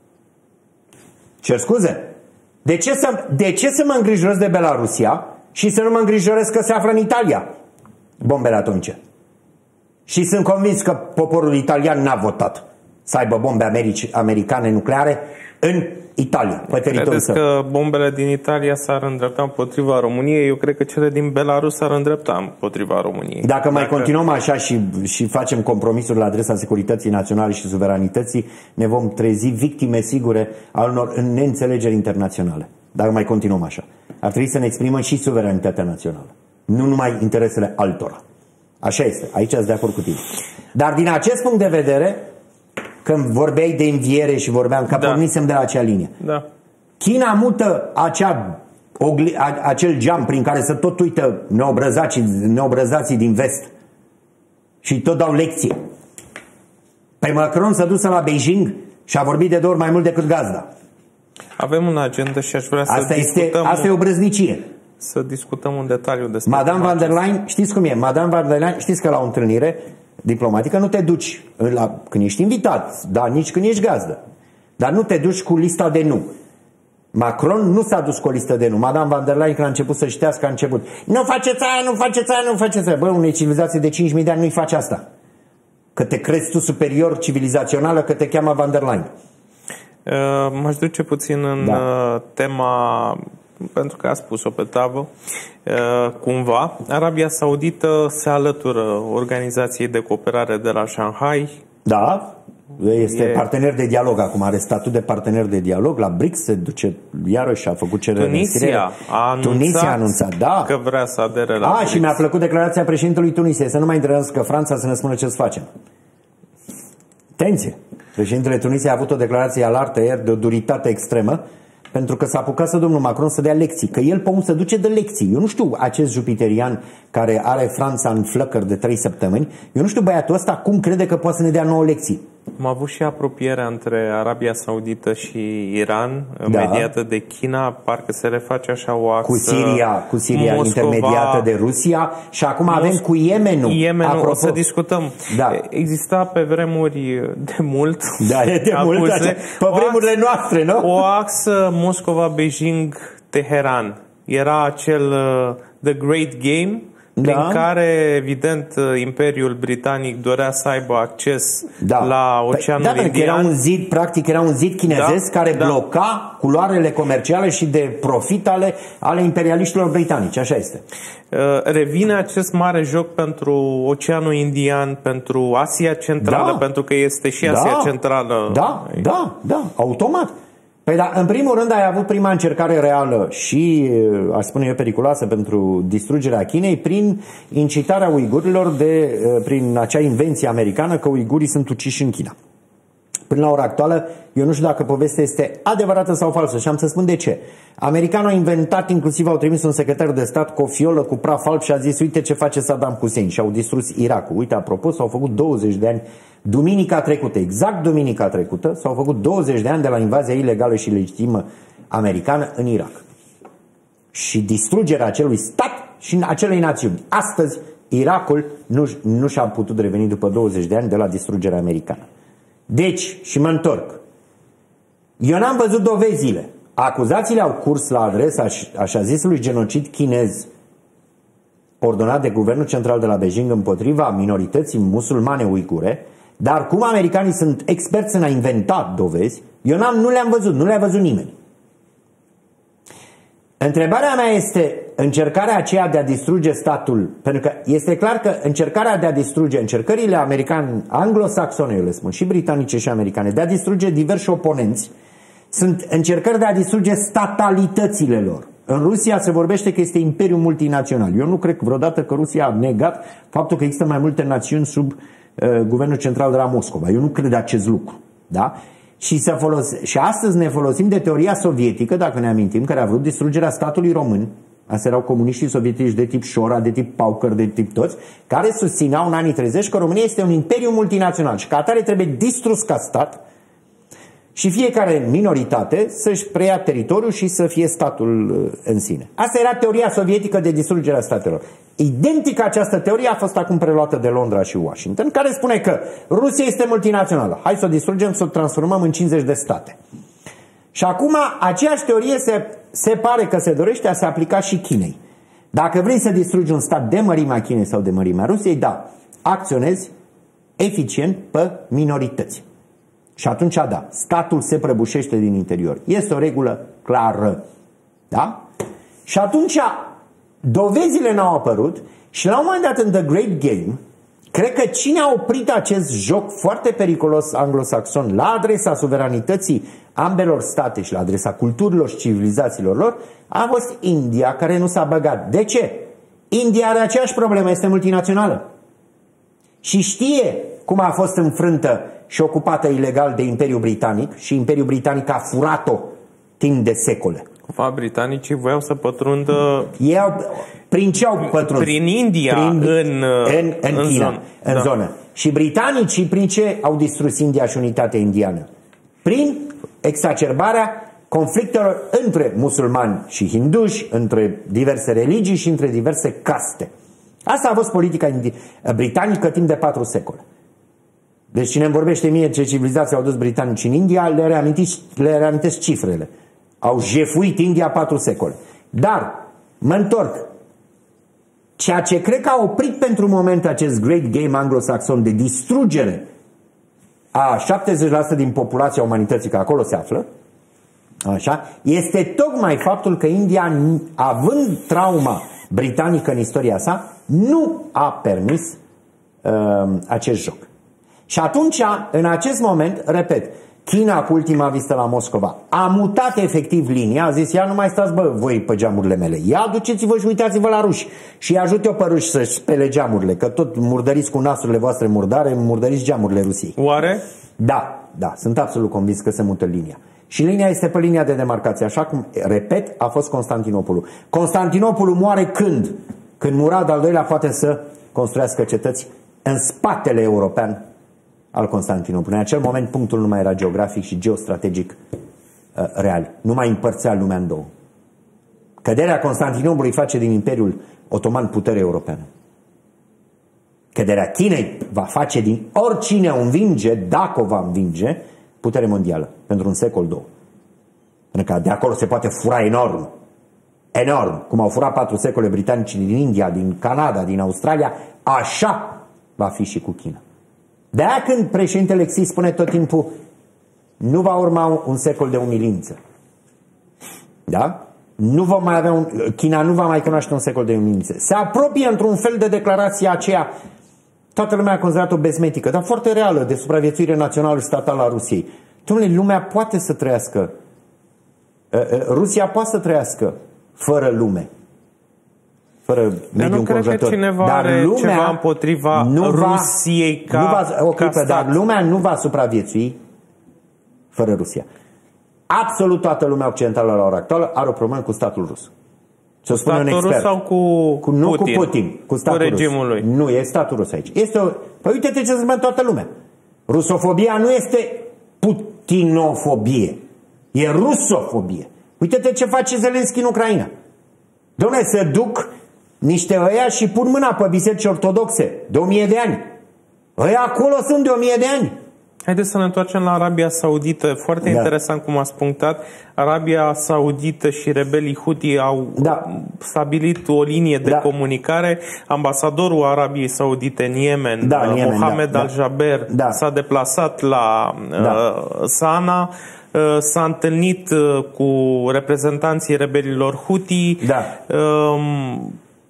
Cer scuze? De ce să, de ce să mă îngrijorez de Belarusia și să nu mă îngrijorez că se află în Italia bombele atomice? Și sunt convins că poporul italian n-a votat să aibă bombe americi, americane nucleare în Italia, pe teritoriul Credeți său. că bombele din Italia s-ar îndrepta împotriva României? Eu cred că cele din Belarus s-ar îndrepta împotriva României. Dacă mai Dacă... continuăm așa și, și facem compromisuri la adresa securității naționale și suveranității, ne vom trezi victime sigure al unor neînțelegeri internaționale. Dacă mai continuăm așa. Ar trebui să ne exprimăm și suveranitatea națională. Nu numai interesele altora. Așa este. Aici sunt de acord cu tine. Dar din acest punct de vedere, când vorbeai de înviere și vorbeam că da. pornisem de la acea linie. Da. China mută acea, ogli, a, acel geam prin care se tot uită neobrăzații, neobrăzații din vest și tot dau lecții. Pe Macron s-a dus la Beijing și a vorbit de două ori mai mult decât gazda. Avem un agenda și aș vrea asta să este, discutăm... Asta e o brăznicie. Să discutăm un detaliu despre... Madame van der Leyen, știți cum e? Madame van der Leyen, știți că la o întâlnire diplomatică nu te duci la, când ești invitat, dar nici când ești gazdă. Dar nu te duci cu lista de nu. Macron nu s-a dus cu o listă de nu. Madame van der Leyen, când a început să ștească, a început: nu faceți aia, nu faceți aia, nu faceți aia. Bă, unei civilizații de cinci mii de ani nu-i face asta. Că te crezi tu superior civilizațională, că te cheamă Van der Leyen. Uh, m-aș duce puțin în da. uh, tema, pentru că a spus-o pe tavă, uh, cumva. Arabia Saudită se alătură Organizației de Cooperare de la Shanghai. Da, este e... partener de dialog acum, are statut de partener de dialog. La B R I C S se duce, iarăși a făcut cerere. Tunisia a anunțat, Tunisia a anunțat da. că vrea să adere la A, B R I C S. Și mi-a plăcut declarația președintelui Tunisiei, să nu mai interesează că Franța să ne spună ce să facem. Atenție! Președintele Tunisiei a avut o declarație alartă ieri de o duritate extremă, pentru că s-a apucat să domnul Macron să dea lecții, că el pe om se duce de lecții. Eu nu știu acest jupiterian care are Franța în flăcări de trei săptămâni, eu nu știu băiatul ăsta cum crede că poate să ne dea nouă lecții. Am avut și apropierea între Arabia Saudită și Iran, da. mediată de China, parcă se reface așa o axă. Cu Siria, cu Siria Moscova, intermediată de Rusia și acum Mos- avem cu Yemenul. Yemenul, apropo. o să discutăm. Da. Exista pe vremuri de mult. Da, e de apuse, mult, așa, pe vremurile axă, noastre, nu? O axă Moscova-Beijing-Teheran. Era acel uh, The Great Game, prin da. care, evident, Imperiul Britanic dorea să aibă acces da. la Oceanul da, Indian. Da, era un zid, practic era un zid chinezesc da, care da. bloca culoarele comerciale și de profit ale, ale imperialiștilor britanici, așa este. Revine acest mare joc pentru Oceanul Indian, pentru Asia Centrală, da. pentru că este și Asia da. Centrală. Da, da, da, automat. Păi da, în primul rând ai avut prima încercare reală și, aș spune eu, periculoasă pentru distrugerea Chinei prin incitarea uigurilor de, prin acea invenție americană că uigurii sunt uciși în China. Până la ora actuală, eu nu știu dacă povestea este adevărată sau falsă și am să spun de ce. Americanul a inventat, inclusiv au trimis un secretar de stat cu o fiolă cu praf alb și a zis, uite ce face Saddam Hussein, și au distrus Irakul. Uite, apropo, s-au făcut douăzeci de ani, duminica trecută, exact duminica trecută, s-au făcut douăzeci de ani de la invazia ilegală și legitimă americană în Irak. Și distrugerea acelui stat și acelei națiuni. Astăzi, Irakul nu, nu și-a putut reveni după douăzeci de ani de la distrugerea americană. Deci, și mă întorc, eu n-am văzut dovezile. Acuzațiile au curs la adresa așa zisului genocid chinez ordonat de Guvernul Central de la Beijing împotriva minorității musulmane uigure, dar cum americanii sunt experți în a inventa dovezi, eu n-am, nu le-am văzut, nu le-a văzut nimeni. Întrebarea mea este încercarea aceea de a distruge statul, pentru că este clar că încercarea de a distruge, încercările americane, anglosaxone, eu le spun, și britanice și americane, de a distruge diversi oponenți, sunt încercări de a distruge statalitățile lor. În Rusia se vorbește că este imperiul multinațional. Eu nu cred vreodată că Rusia a negat faptul că există mai multe națiuni sub uh, guvernul central de la Moscova. Eu nu cred acest lucru. Da? Și, se folose- și astăzi ne folosim de teoria sovietică, dacă ne amintim, care a vrut distrugerea statului român. Astea erau comuniștii sovietici de tip Șora, de tip Paucăr, de tip toți, care susțineau în anii treizeci că România este un imperiu multinațional și ca atare trebuie distrus ca stat și fiecare minoritate să-și preia teritoriul și să fie statul în sine. Asta era teoria sovietică de distrugerea statelor. Identică această teorie a fost acum preluată de Londra și Washington, care spune că Rusia este multinațională. Hai să o distrugem, să o transformăm în cincizeci de state. Și acum aceeași teorie se, se pare că se dorește a se aplica și Chinei. Dacă vrei să distrugi un stat de mărimea Chinei sau de mărimea Rusiei, da, acționezi eficient pe minorități. Și atunci, da, statul se prăbușește din interior. Este o regulă clară. Da? Și atunci, dovezile n-au apărut și la un moment dat în The Great Game, cred că cine a oprit acest joc foarte periculos anglosaxon la adresa suveranității ambelor state și la adresa culturilor și civilizațiilor lor, a fost India, care nu s-a băgat. De ce? India are aceeași problemă, este multinațională. Și știe cum a fost înfrântă și ocupată ilegal de Imperiul Britanic și Imperiul Britanic a furat-o timp de secole. Cumva britanicii voiau să pătrundă... Ei au, prin ce au pătruns? Prin India, prin, în, în, în, în China, zonă. în da. zonă. Și britanicii prin ce au distrus India și unitatea indiană? Prin exacerbarea conflictelor între musulmani și hinduși, între diverse religii și între diverse caste. Asta a fost politica britanică timp de patru secole. Deci cine îmi vorbește mie ce civilizații au dus britanicii în India, le reamintesc, le reamintesc cifrele. Au jefuit India patru secole. Dar, mă întorc, Ceea ce cred că a oprit pentru moment acest great game anglosaxon de distrugere a șaptezeci la sută din populația umanității, că acolo se află, așa, este tocmai faptul că India, având trauma britanică în istoria sa, nu a permis uh, acest joc. Și atunci, în acest moment, repet, China, cu ultima vizită la Moscova, a mutat efectiv linia, a zis, ia nu mai stați, bă, voi pe geamurile mele, ia duceți-vă și uitați-vă la ruși și ajut eu pe ruși să-și spele geamurile, că tot murdăriți cu nasurile voastre murdare, murdăriți geamurile Rusiei. Oare? Da, da, sunt absolut convins că se mută linia. Și linia este pe linia de demarcație, așa cum, repet, a fost Constantinopolul. Constantinopolul moare când? Când Murad al doilea poate să construiască cetăți în spatele european al Constantinopolului. În acel moment punctul nu mai era geografic și geostrategic uh, real. Nu mai împărțea lumea în două. Căderea Constantinopolului face din Imperiul Otoman putere europeană. Căderea Chinei va face din oricine o învinge, dacă o va învinge, putere mondială pentru un secol, două. Pentru că de acolo se poate fura enorm. Enorm. Cum au furat patru secole britanici din India, din Canada, din Australia, așa va fi și cu China. De-aia când președintele Xi spune tot timpul nu va urma un secol de umilință. Da? Nu va mai avea un, China nu va mai cunoaște un secol de umilință. Se apropie într-un fel de declarație aceea, toată lumea a considerat-o bezmetică, dar foarte reală, de supraviețuire națională și statală a Rusiei. Dom'le, lumea poate să trăiască, Rusia poate să trăiască fără lume, fără mediul înconjurător. Nu cred că cineva dar are lumea ceva împotriva nu va, Rusiei ca, nu va, o clipă, ca stat. Dar lumea nu va supraviețui fără Rusia. Absolut toată lumea occidentală la ora actuală are o problemă cu statul rus. Ce o spune un expert. Rus sau cu, cu nu Putin? cu Putin, cu statul cu regimul rus. lui. Nu, e statul rus aici. Este o... Păi uite-te ce se întâmplă toată lumea. Rusofobia nu este putinofobie. E rusofobie. Uite-te ce face Zelenski în Ucraina. Dom'le, se duc niște ăia și pun mâna pe biserici ortodoxe de o mie de ani. Ăia acolo sunt de o mie de ani. Haideți să ne întoarcem la Arabia Saudită. Foarte da. interesant cum ați punctat. Arabia Saudită și rebelii Houthi au da. stabilit o linie de da. comunicare. Ambasadorul Arabiei Saudite în Yemen, da, în Yemen Mohamed da. Al-Jaber, da. s-a deplasat la da. uh, Sana. Uh, s-a întâlnit uh, cu reprezentanții rebelilor Houthi. Da. Um,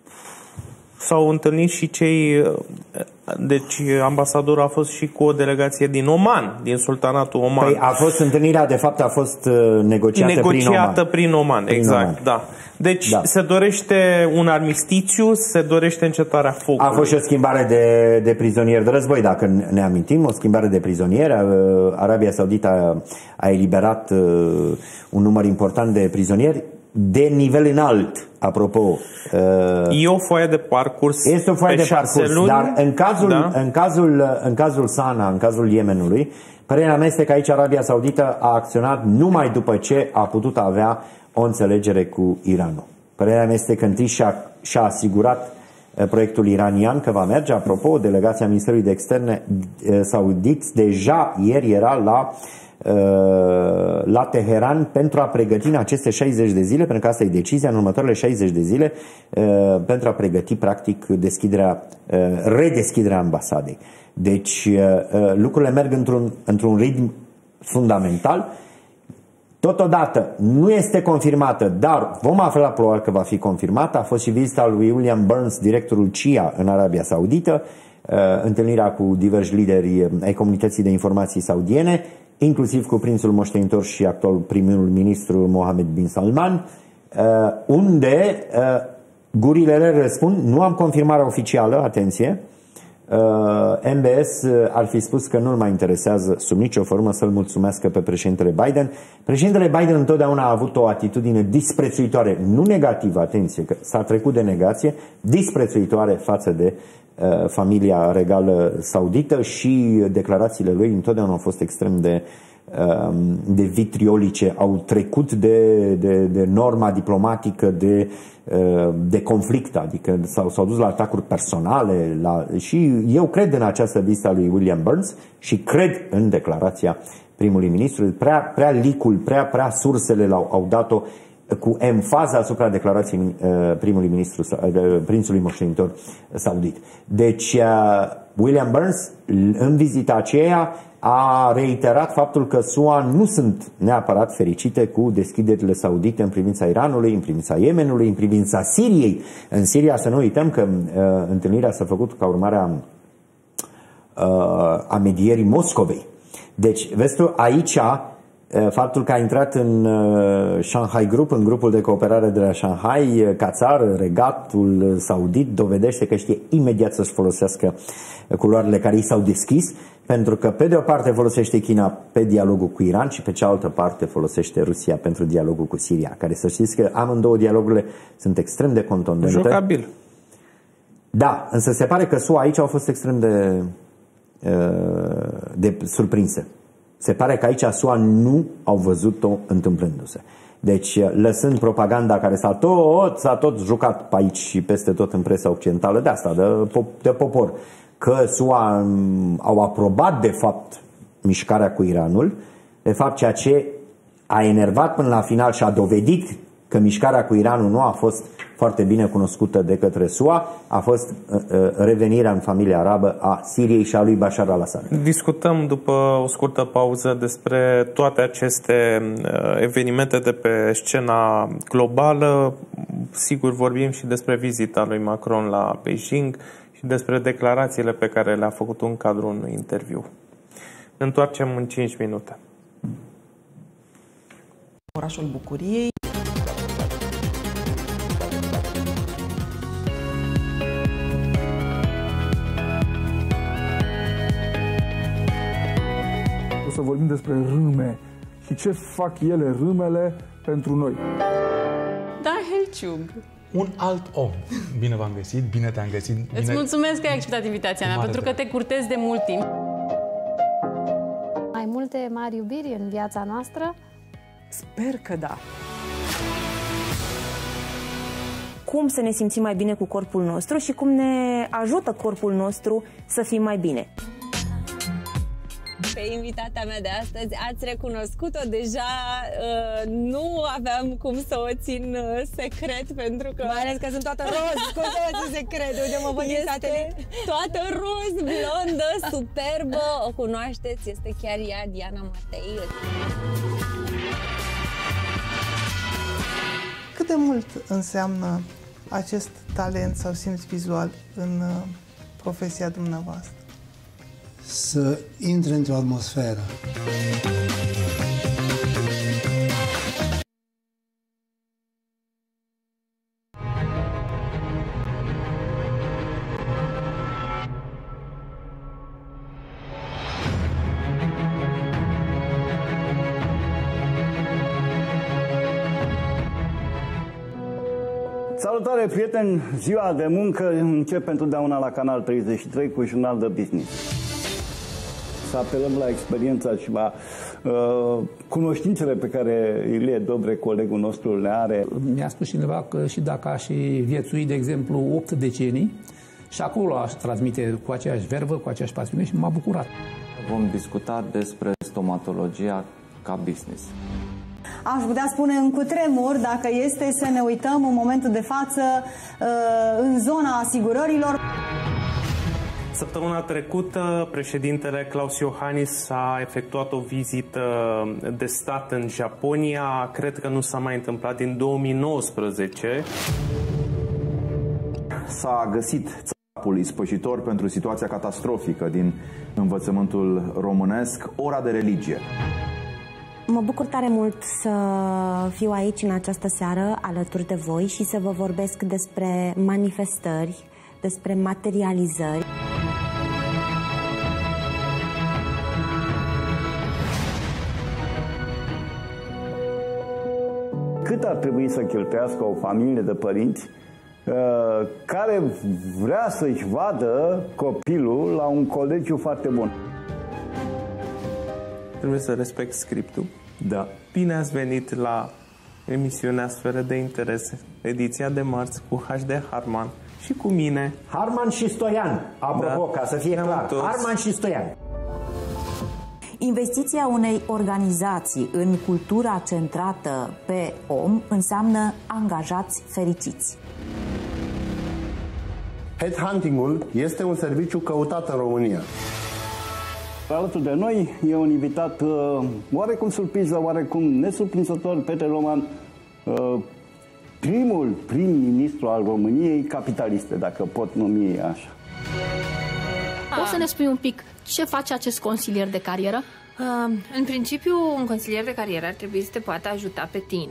S-au întâlnit și cei... Deci ambasadorul a fost și cu o delegație din Oman, din Sultanatul Oman. Păi a fost întâlnirea, de fapt a fost negociată, negociată prin Oman. prin Oman. Prin exact, Oman. Da. Deci da. se dorește un armistițiu, se dorește încetarea focului. A fost și o schimbare de, de prizonieri de război, dacă ne amintim, o schimbare de prizonieri. Arabia Saudită a, a eliberat un număr important de prizonieri de nivel înalt, apropo. E o foaie de parcurs. Este o foaie de parcurs, luni, dar în cazul, da? în, cazul, în cazul Sana, în cazul Yemenului, părerea mea este că aici Arabia Saudită a acționat numai după ce a putut avea o înțelegere cu Iranul. Părerea mea este că întâi și-a, și-a asigurat proiectul iranian că va merge. Apropo, delegația Ministerului de Externe saudit deja ieri era la la Teheran pentru a pregăti în aceste șaizeci de zile, pentru că asta e decizia, în următoarele șaizeci de zile, pentru a pregăti practic deschiderea, redeschiderea ambasadei. Deci lucrurile merg într-un, într-un ritm fundamental. Totodată nu este confirmată, dar vom afla probabil că va fi confirmată. A fost și vizita lui William Burns, directorul C I A în Arabia Saudită, întâlnirea cu diversi lideri ai comunității de informații saudiene, inclusiv cu prințul moștenitor și actual primul ministru Mohammed bin Salman, unde gurile răspund, nu am confirmarea oficială, atenție, M B S ar fi spus că nu-l mai interesează sub nicio formă să-l mulțumească pe președintele Biden. Președintele Biden întotdeauna a avut o atitudine disprețuitoare, nu negativă, atenție, că s-a trecut de negație, disprețuitoare față de uh, familia regală saudită și declarațiile lui întotdeauna au fost extrem de, uh, de vitriolice, au trecut de, de, de norma diplomatică, de de conflict, adică s-au, s-au dus la atacuri personale la, și eu cred în această vizită a lui William Burns și cred în declarația primului ministru. Prea, prea licul, prea, prea sursele l-au, au dat-o cu emfază asupra declarației primului ministru, prințului moștenitor saudit. Deci William Burns, în vizita aceea, a reiterat faptul că S U A nu sunt neapărat fericite cu deschiderile saudite în privința Iranului, în privința Yemenului, în privința Siriei. În Siria, să nu uităm că uh, întâlnirea s-a făcut ca urmare a, uh, a medierii Moscovei. Deci, vezi tu, aici faptul că a intrat în uh, Shanghai Group, în grupul de cooperare de la Shanghai, Qatar, Regatul Saudit, dovedește că știe imediat să-și folosească culoarele care i s-au deschis, pentru că pe de o parte folosește China pe dialogul cu Iran și pe cealaltă parte folosește Rusia pentru dialogul cu Siria, care să știți că amândouă dialogurile sunt extrem de contundente. Jocabil. Da, însă se pare că S U A aici au fost extrem de, de surprinse. Se pare că aici S U A nu au văzut-o întâmplându-se. Deci, lăsând propaganda care s-a tot, s-a tot jucat pe aici și peste tot în presa occidentală de asta, de, de popor, că S U A au aprobat de fapt mișcarea cu Iranul, de fapt ceea ce a enervat până la final și a dovedit că mișcarea cu Iranul nu a fost foarte bine cunoscută de către S U A, a fost uh, revenirea în familia arabă a Siriei și a lui Bashar al-Assad. Discutăm după o scurtă pauză despre toate aceste uh, evenimente de pe scena globală. Sigur, vorbim și despre vizita lui Macron la Beijing și despre declarațiile pe care le-a făcut în cadrul unui interviu. Ne întoarcem în cinci minute. Orașul Bucuriei. O să vorbim despre râme și ce fac ele, râmele, pentru noi. Da, Helciug. Un alt om. Bine v-am găsit, bine te-am găsit. Bine... Îți mulțumesc că ai acceptat invitația mea, pentru că te curtez de mult timp. Mai multe mari iubiri în viața noastră? Sper că da. Cum să ne simțim mai bine cu corpul nostru și cum ne ajută corpul nostru să fim mai bine. Pe invitata mea de astăzi ați recunoscut-o deja, uh, nu aveam cum să o țin uh, secret, pentru că... Mai ales că sunt toată roz, cum să o țin secret, uite mă văd din satelit. Toată roz, blondă, superbă, o cunoașteți, este chiar ea, Diana Matei. Cât de mult înseamnă acest talent sau simț vizual în uh, profesia dumneavoastră? Să intre într-o atmosferă. Salutare, prieteni! Ziua de muncă începe întotdeauna la Canal treizeci și trei cu jurnal de business. Să apelăm la experiența și la uh, cunoștințele pe care Ilie Dobre, colegul nostru, le are. Mi-a spus cineva că și dacă aș viețui, de exemplu, opt decenii, și acolo aș transmite cu aceeași vervă, cu aceeași pasiune și m-a bucurat. Vom discuta despre stomatologia ca business. Aș putea spune în cutremur, dacă este să ne uităm în momentul de față în zona asigurărilor. Săptămâna trecută, președintele Klaus Iohannis a efectuat o vizită de stat în Japonia. Cred că nu s-a mai întâmplat din două mii nouăsprezece. S-a găsit țapul ispășitor pentru situația catastrofică din învățământul românesc, ora de religie. Mă bucur tare mult să fiu aici în această seară alături de voi și să vă vorbesc despre manifestări, despre materializări. Cât ar trebui să cheltuiască o familie de părinți uh, care vrea să-și vadă copilul la un colegiu foarte bun? Trebuie să respect scriptul. Da. Bine ați venit la emisiunea Sferă de Interes, ediția de marți cu H D Harman și cu mine. Harman și Stoian, apropo, da, ca să fie clar. Harman și Stoian. Investiția unei organizații în cultura centrată pe om înseamnă angajați fericiți. Headhunting-ul este un serviciu căutat în România. Alături de noi e un invitat uh, oarecum surprins, oarecum nesurprinzător, Petre Roman, uh, primul prim-ministru al României capitaliste, dacă pot numi așa. Poți să ne spui un pic ce face acest consilier de carieră? Uh, în principiu, un consilier de carieră ar trebui să te poată ajuta pe tine.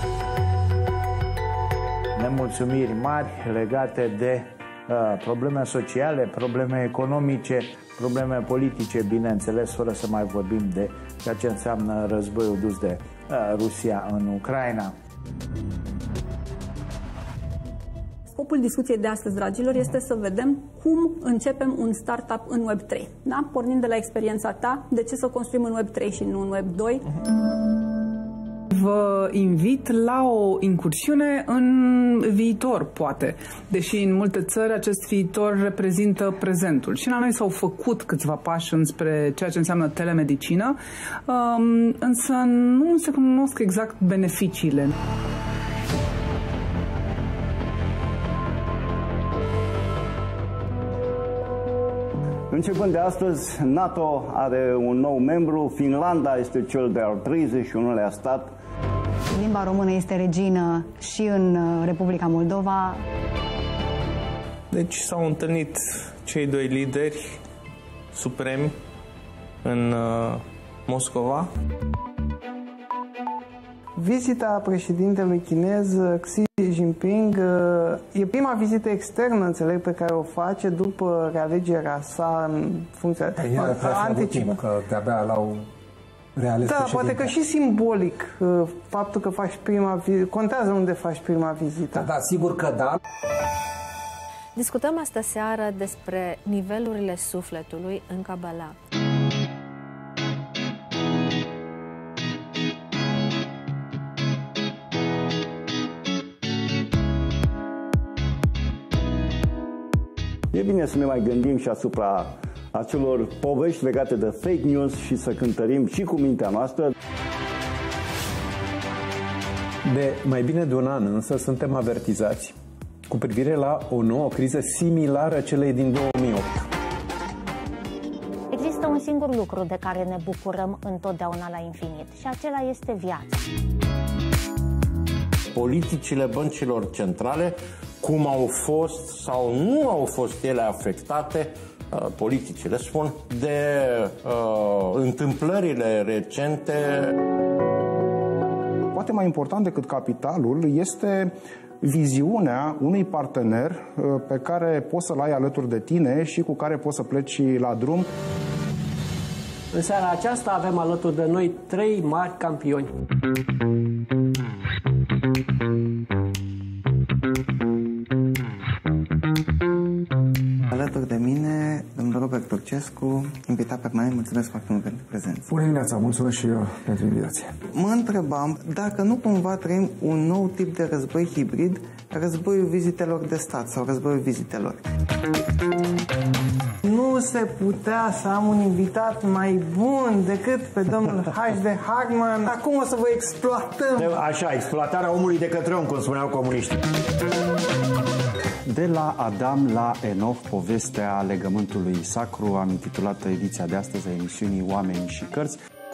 Nemulțumiri mari legate de uh, probleme sociale, probleme economice, probleme politice, bineînțeles, fără să mai vorbim de ceea ce înseamnă războiul dus de uh, Rusia în Ucraina. Scopul discuției de astăzi, dragilor, este să vedem cum începem un startup în Web trei. Da? Pornind de la experiența ta, de ce să construim în Web trei și nu în Web doi? Vă invit la o incursiune în viitor, poate. Deși în multe țări acest viitor reprezintă prezentul. Și la noi s-au făcut câțiva pași înspre ceea ce înseamnă telemedicină, însă nu se cunosc exact beneficiile. Începând de astăzi, NATO are un nou membru, Finlanda este cel de-al treizeci și unulea stat. Limba română este regină și în Republica Moldova. Deci s-au întâlnit cei doi lideri supremi în uh, Moscova. Vizita președintelui chinez Xi Jinping e prima vizită externă, înțeleg, pe care o face după realegerea sa în funcția anticipă. Că de-abia l-au reales Da, poate că și simbolic faptul că faci prima vizită, contează unde faci prima vizită. Da, da, sigur că da. Discutăm astă seară despre nivelurile sufletului în Kabbalah. E bine să ne mai gândim și asupra acelor povești legate de fake news și să cântărim și cu mintea noastră. De mai bine de un an însă suntem avertizați cu privire la o nouă criză similară celei din două mii opt. Există un singur lucru de care ne bucurăm întotdeauna la infinit și acela este viața. Politicile băncilor centrale, cum au fost sau nu au fost ele afectate, politicile spun, de uh, întâmplările recente. Poate mai important decât capitalul este viziunea unui partener pe care poți să-l ai alături de tine și cu care poți să pleci la drum. În seara aceasta avem alături de noi trei mari campioni. Alături de mine, domnul Robert Turcescu, invitat permanent, mulțumesc foarte mult pentru prezență. Bună dimineața, mulțumesc și eu pentru invitație. Mă întrebam dacă nu cumva trăim un nou tip de război hibrid, războiul vizitelor de stat sau războiul vizitelor. Nu se putea să am un invitat mai bun decât pe domnul H D Hartman. Acum o să vă exploatăm. Așa, exploatarea omului de către om, cum spuneau comuniștii. De la Adam la Enoch, povestea legământului sacru, am intitulat ediția de astăzi a emisiunii Oameni și Cărți.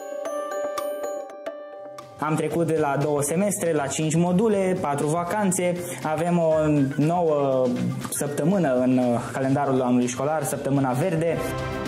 Am trecut de la două semestre la cinci module, patru vacanțe, avem o nouă săptămână în calendarul anului școlar, săptămâna verde.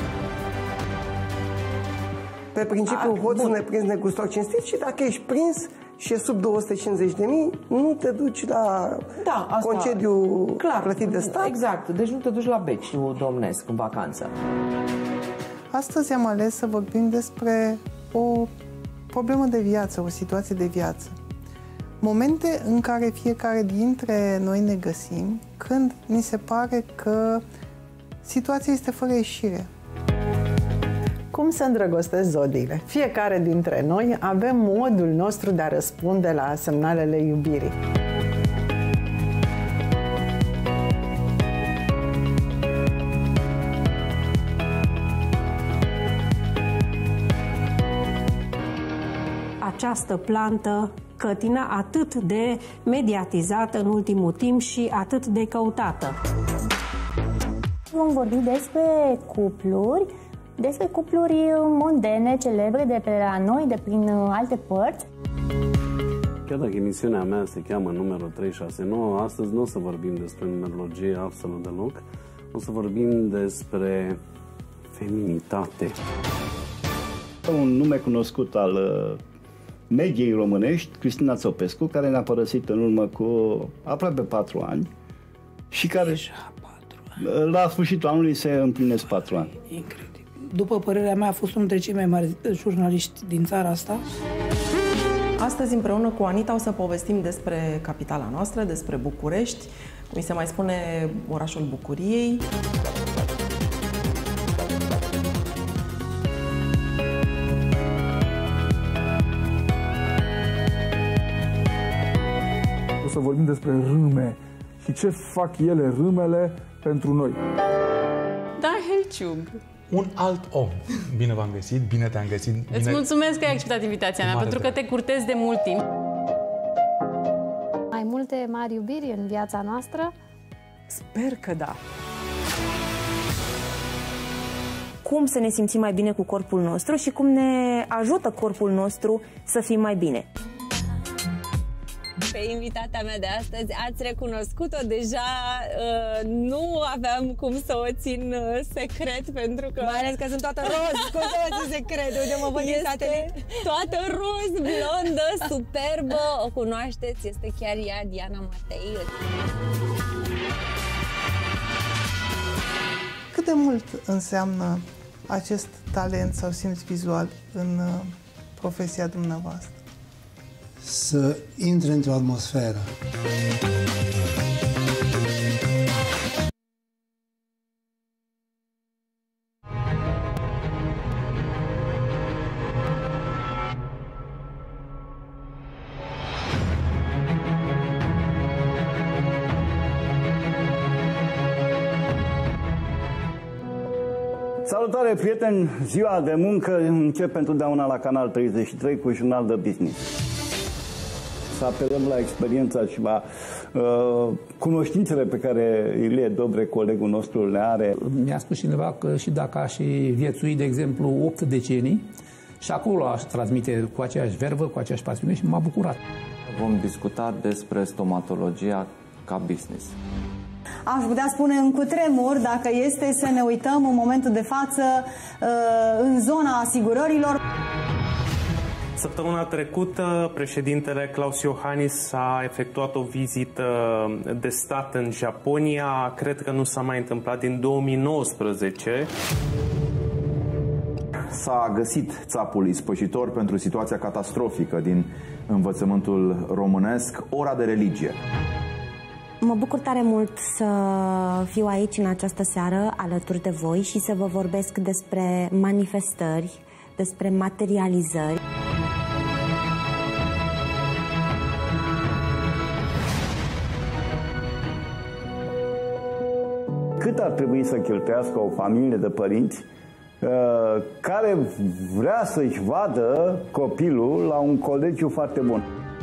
Pe principiul hoțul neprins negustor cinstit și dacă ești prins și e sub două sute cincizeci de mii, nu te duci la da, asta, concediu clar, plătit de stat. Exact, deci nu te duci la Beciu domnesc în vacanță. Astăzi am ales să vorbim despre o problemă de viață, o situație de viață. Momente în care fiecare dintre noi ne găsim când ni se pare că situația este fără ieșire. Cum se îndrăgostesc zodiile? Fiecare dintre noi avem modul nostru de a răspunde la semnalele iubirii. această plantă cătina atât de mediatizată în ultimul timp și atât de căutată. Vom vorbi despre cupluri, despre cupluri mondene, celebre de pe la noi, de prin alte părți. Chiar dacă emisiunea mea se cheamă numărul trei șase nouă, astăzi nu o să vorbim despre numerologie absolut deloc, o să vorbim despre feminitate. Un nume cunoscut al mediei românești, Cristina Țopescu, care ne-a părăsit în urmă cu aproape patru ani și care la sfârșitul anului se împlinesc patru ani. Incredibil. După părerea mea, a fost unul dintre cei mai mari jurnaliști din țara asta. Astăzi, împreună cu Anita, o să povestim despre capitala noastră, despre București, cum se mai spune orașul bucuriei. O să vorbim despre râme și ce fac ele, râmele, pentru noi. Da, Helciug. Un alt om. Bine v-am găsit, bine te-am găsit. Bine... Îți mulțumesc că ai acceptat invitația mea, pentru că te curtez de mult timp. Mai multe mari iubiri în viața noastră? Sper că da. Cum să ne simțim mai bine cu corpul nostru și cum ne ajută corpul nostru să fim mai bine. Pe invitata mea de astăzi ați recunoscut-o deja, uh, nu aveam cum să o țin uh, secret, pentru că... Mai ales că sunt toată roz, cum să o țin secret? Uite, mă văd din satelit. Toată roz, blondă, superbă, o cunoașteți, este chiar ea, Diana Matei. Cât de mult înseamnă acest talent sau simț vizual în uh, profesia dumneavoastră? Să intre într-o atmosferă. Salutare, prieteni! Ziua de muncă începe întotdeauna la Canal treizeci și trei cu jurnal de business. Să apelăm la experiența și la uh, cunoștințele pe care Ilie Dobre, colegul nostru, le are. Mi-a spus cineva că și dacă aș viețui, de exemplu, opt decenii, și acolo aș transmite cu aceeași vervă, cu aceeași pasiune și m-a bucurat. Vom discuta despre stomatologia ca business. Aș putea spune în cutremur, dacă este să ne uităm în momentul de față în zona asigurărilor. Săptămâna trecută, președintele Klaus Iohannis a efectuat o vizită de stat în Japonia. Cred că nu s-a mai întâmplat din două mii nouăsprezece. S-a găsit țapul ispășitor pentru situația catastrofică din învățământul românesc, ora de religie. Mă bucur tare mult să fiu aici în această seară alături de voi și să vă vorbesc despre manifestări, despre materializări. Cât ar trebui să cheltuiască o familie de părinți uh, care vrea să-și vadă copilul la un colegiu foarte bun?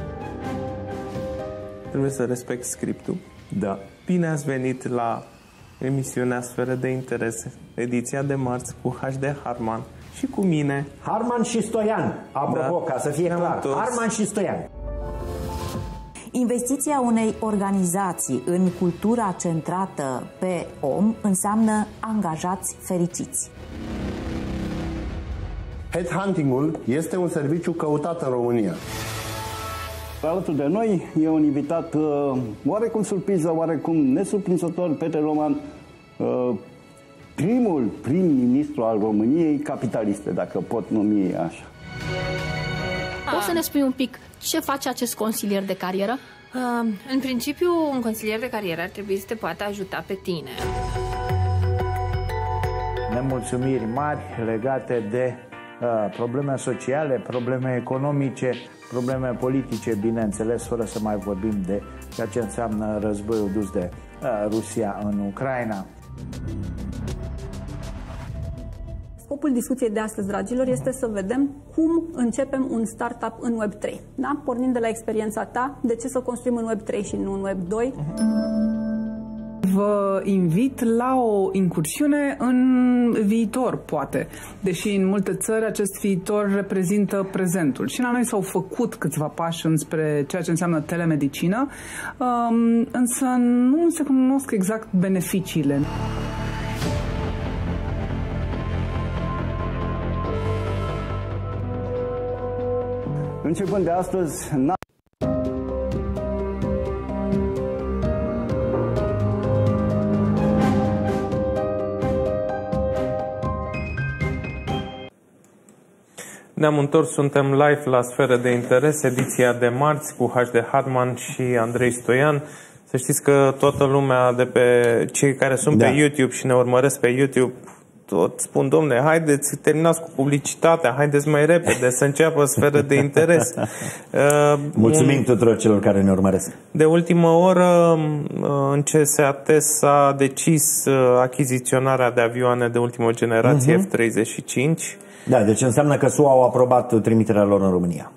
Trebuie să respect scriptul. Da. Bine ați venit la emisiunea Sferă de Interese, ediția de marți cu H D Harman și cu mine. Harman și Stoian, apropo, da, ca să fie clar. Toți. Harman și Stoian. Investiția unei organizații în cultura centrată pe om înseamnă angajați fericiți. Headhunting-ul este un serviciu căutat în România. Alături de noi e un invitat uh, oarecum surpriză, oarecum nesurprinzător, Petre Roman, uh, primul prim-ministru al României capitaliste, dacă pot numi așa. Poți să ne spui un pic ce face acest consilier de carieră? Uh, în principiu, un consilier de carieră ar trebui să te poată ajuta pe tine. Nemulțumiri mari legate de uh, probleme sociale, probleme economice, probleme politice, bineînțeles, fără să mai vorbim de ceea ce înseamnă războiul dus de uh, Rusia în Ucraina. Scopul discuției de astăzi, dragilor, este să vedem cum începem un startup în Web trei. Da? Pornind de la experiența ta, de ce să construim în Web trei și nu în Web doi? Vă invit la o incursiune în viitor, poate. Deși în multe țări acest viitor reprezintă prezentul. Și la noi s-au făcut câțiva pași înspre ceea ce înseamnă telemedicină, însă nu se cunosc exact beneficiile. Începând de astăzi, ne-am întors, suntem live la Sferă de Interes, ediția de marți cu H D Hartman și Andrei Stoian. Să știți că toată lumea de pe cei care sunt da. pe YouTube și ne urmăresc pe YouTube tot spun, domne, haideți, terminați cu publicitatea, haideți mai repede să înceapă Sferă de Interes. Uh, Mulțumim un... tuturor celor care ne urmăresc. De ultimă oră, în C S A T s-a decis achiziționarea de avioane de ultimă generație uh-huh. F treizeci și cinci. Da, deci înseamnă că S U A au aprobat trimiterea lor în România.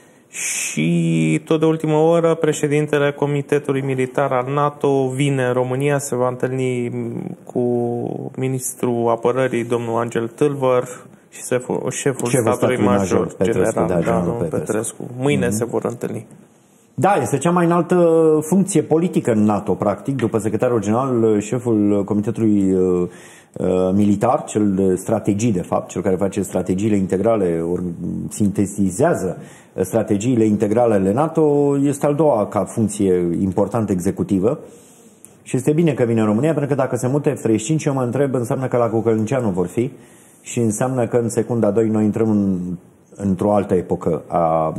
Și tot de ultimă oră, președintele Comitetului Militar al NATO vine în România, se va întâlni cu ministrul apărării, domnul Angel Tâlvăr, și șeful, șeful statului, statului major, major general, da, da, domnul Petrescu. Petrescu. Mâine mm-hmm. se vor întâlni. Da, este cea mai înaltă funcție politică în NATO, practic, după secretarul general, șeful Comitetului uh, militar, cel de strategii, de fapt, cel care face strategiile integrale, or, sintetizează strategiile integrale ale NATO, este al doua ca funcție importantă executivă. Și este bine că vine în România, pentru că dacă se mută F treizeci și cinci, eu mă întreb, înseamnă că la Cucălnicianu vor fi și înseamnă că în secunda doi noi intrăm în, într-o altă epocă a,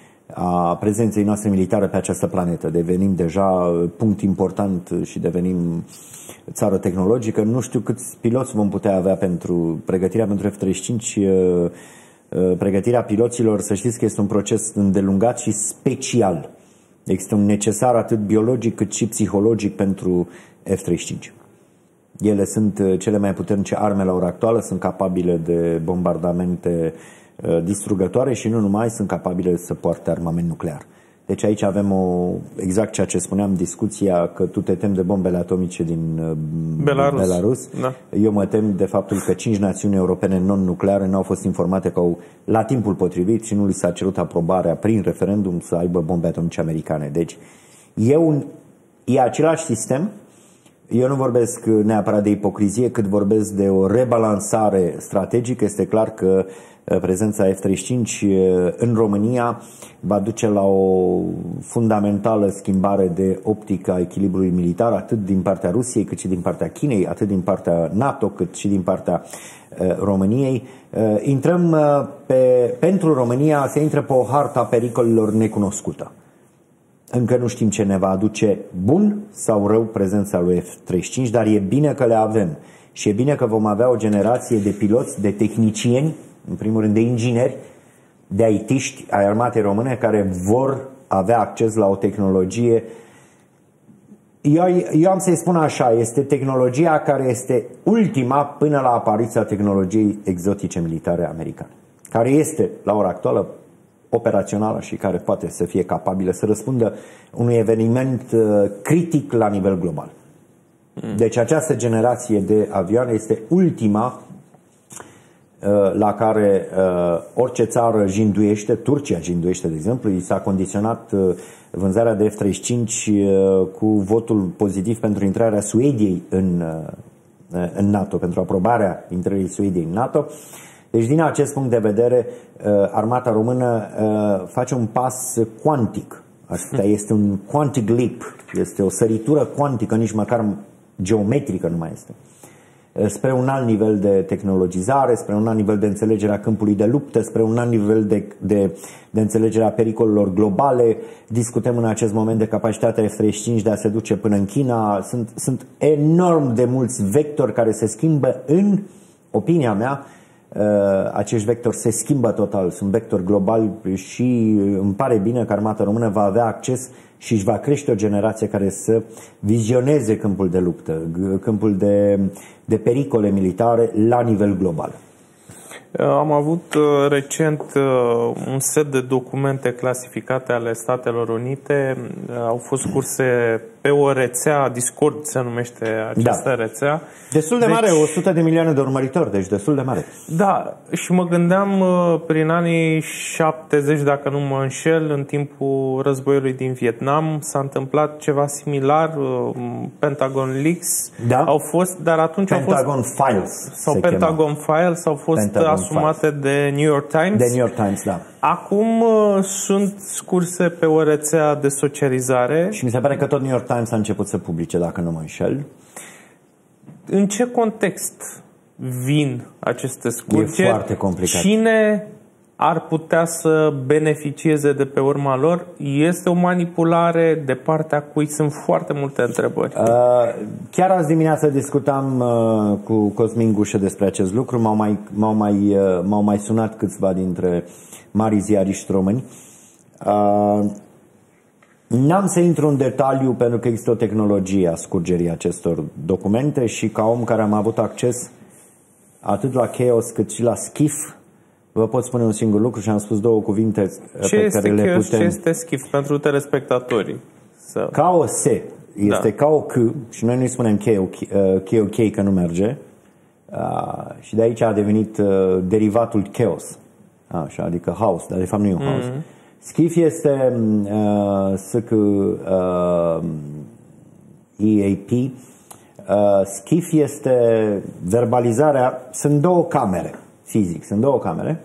a prezenței noastre militare pe această planetă. Devenim deja punct important și devenim țară tehnologică. Nu știu câți piloți vom putea avea pentru pregătirea pentru F treizeci și cinci. Pregătirea piloților, să știți că este un proces îndelungat și special. Există un necesar atât biologic cât și psihologic pentru F treizeci și cinci. Ele sunt cele mai puternice arme la ora actuală, sunt capabile de bombardamente distrugătoare și nu numai, sunt capabile să poarte armament nuclear. Deci aici avem o, exact ceea ce spuneam, discuția că tu te temi de bombele atomice din Belarus. Belarus. Da. Eu mă tem de faptul că cinci națiuni europene non-nucleare nu au fost informate că au, la timpul potrivit, și nu li s-a cerut aprobarea prin referendum să aibă bombe atomice americane. Deci e, un, e același sistem. Eu nu vorbesc neapărat de ipocrizie, cât vorbesc de o rebalansare strategică. Este clar că prezența F treizeci și cinci în România va duce la o fundamentală schimbare de optică a echilibrului militar, atât din partea Rusiei, cât și din partea Chinei, atât din partea NATO, cât și din partea României. Intrăm pe, pentru România, se intră pe o hartă a pericolelor necunoscută. Încă nu știm ce ne va aduce bun sau rău prezența lui F treizeci și cinci, dar e bine că le avem. Și e bine că vom avea o generație de piloți, de tehnicieni, în primul rând de ingineri, de I T-ști ai armatei române, care vor avea acces la o tehnologie. Eu, eu am să-i spun așa, este tehnologia care este ultima până la apariția tehnologiei exotice militare americane, care este la ora actuală operațională și care poate să fie capabilă să răspundă unui eveniment critic la nivel global. Deci această generație de avioane este ultima la care uh, orice țară jinduiește, Turcia jinduiește, de exemplu, i s-a condiționat uh, vânzarea de F treizeci și cinci uh, cu votul pozitiv pentru intrarea Suediei în, uh, în NATO, pentru aprobarea intrării Suediei în NATO. Deci, din acest punct de vedere, uh, armata română uh, face un pas cuantic. Asta este un quantic leap, este o săritură cuantică, nici măcar geometrică nu mai este, spre un alt nivel de tehnologizare, spre un alt nivel de înțelegere a câmpului de luptă, spre un alt nivel de, de, de înțelegere a pericolelor globale. Discutăm în acest moment de capacitatea F treizeci și cinci de a se duce până în China. Sunt, sunt enorm de mulți vectori care se schimbă. În opinia mea, acești vectori se schimbă total. Sunt vectori globali și îmi pare bine că armata română va avea acces și își va crește o generație care să vizioneze câmpul de luptă, câmpul de, de pericole militare la nivel global. Am avut recent un set de documente clasificate ale Statelor Unite. Au fost curse pe o rețea, Discord se numește această da. rețea. Destul de deci, mare, o sută de milioane de urmăritori, deci destul de mare. Da, și mă gândeam prin anii șaptezeci, dacă nu mă înșel, în timpul războiului din Vietnam s-a întâmplat ceva similar, Pentagon Leaks da. au fost, dar atunci Pentagon au fost Files sau Pentagon chema. Files au fost Pentagon asumate Files. de New York Times. De New York Times, da. Acum uh, sunt curse pe o rețea de socializare. Și mi se pare că tot New York Times a început să publice, dacă nu mă înșel. În ce context vin aceste scurgeri? E foarte complicat. Cine ar putea să beneficieze de pe urma lor? Este o manipulare de partea cui? Sunt foarte multe întrebări. Uh, chiar azi dimineață discutam uh, cu Cosmin Gușă despre acest lucru. M-au mai, m-au mai, uh, m-au mai sunat câțiva dintre mari ziariști români. Uh, N-am să intru în detaliu pentru că există o tehnologie a scurgerii acestor documente și ca om care am avut acces atât la Chaos cât și la Skiff, vă pot spune un singur lucru și am spus două cuvinte ce pe care le Chaos, putem... Ce este Skiff pentru telespectatorii? Să... K O S este da. K O K și noi nu-i spunem K O K că nu merge uh, și de aici a devenit uh, derivatul Chaos, așa, adică house, dar de fapt nu e un house. Mm-hmm. Skiff este uh, S C uh, E A P. Uh, Skiff este verbalizarea, sunt două camere, fizic, sunt două camere,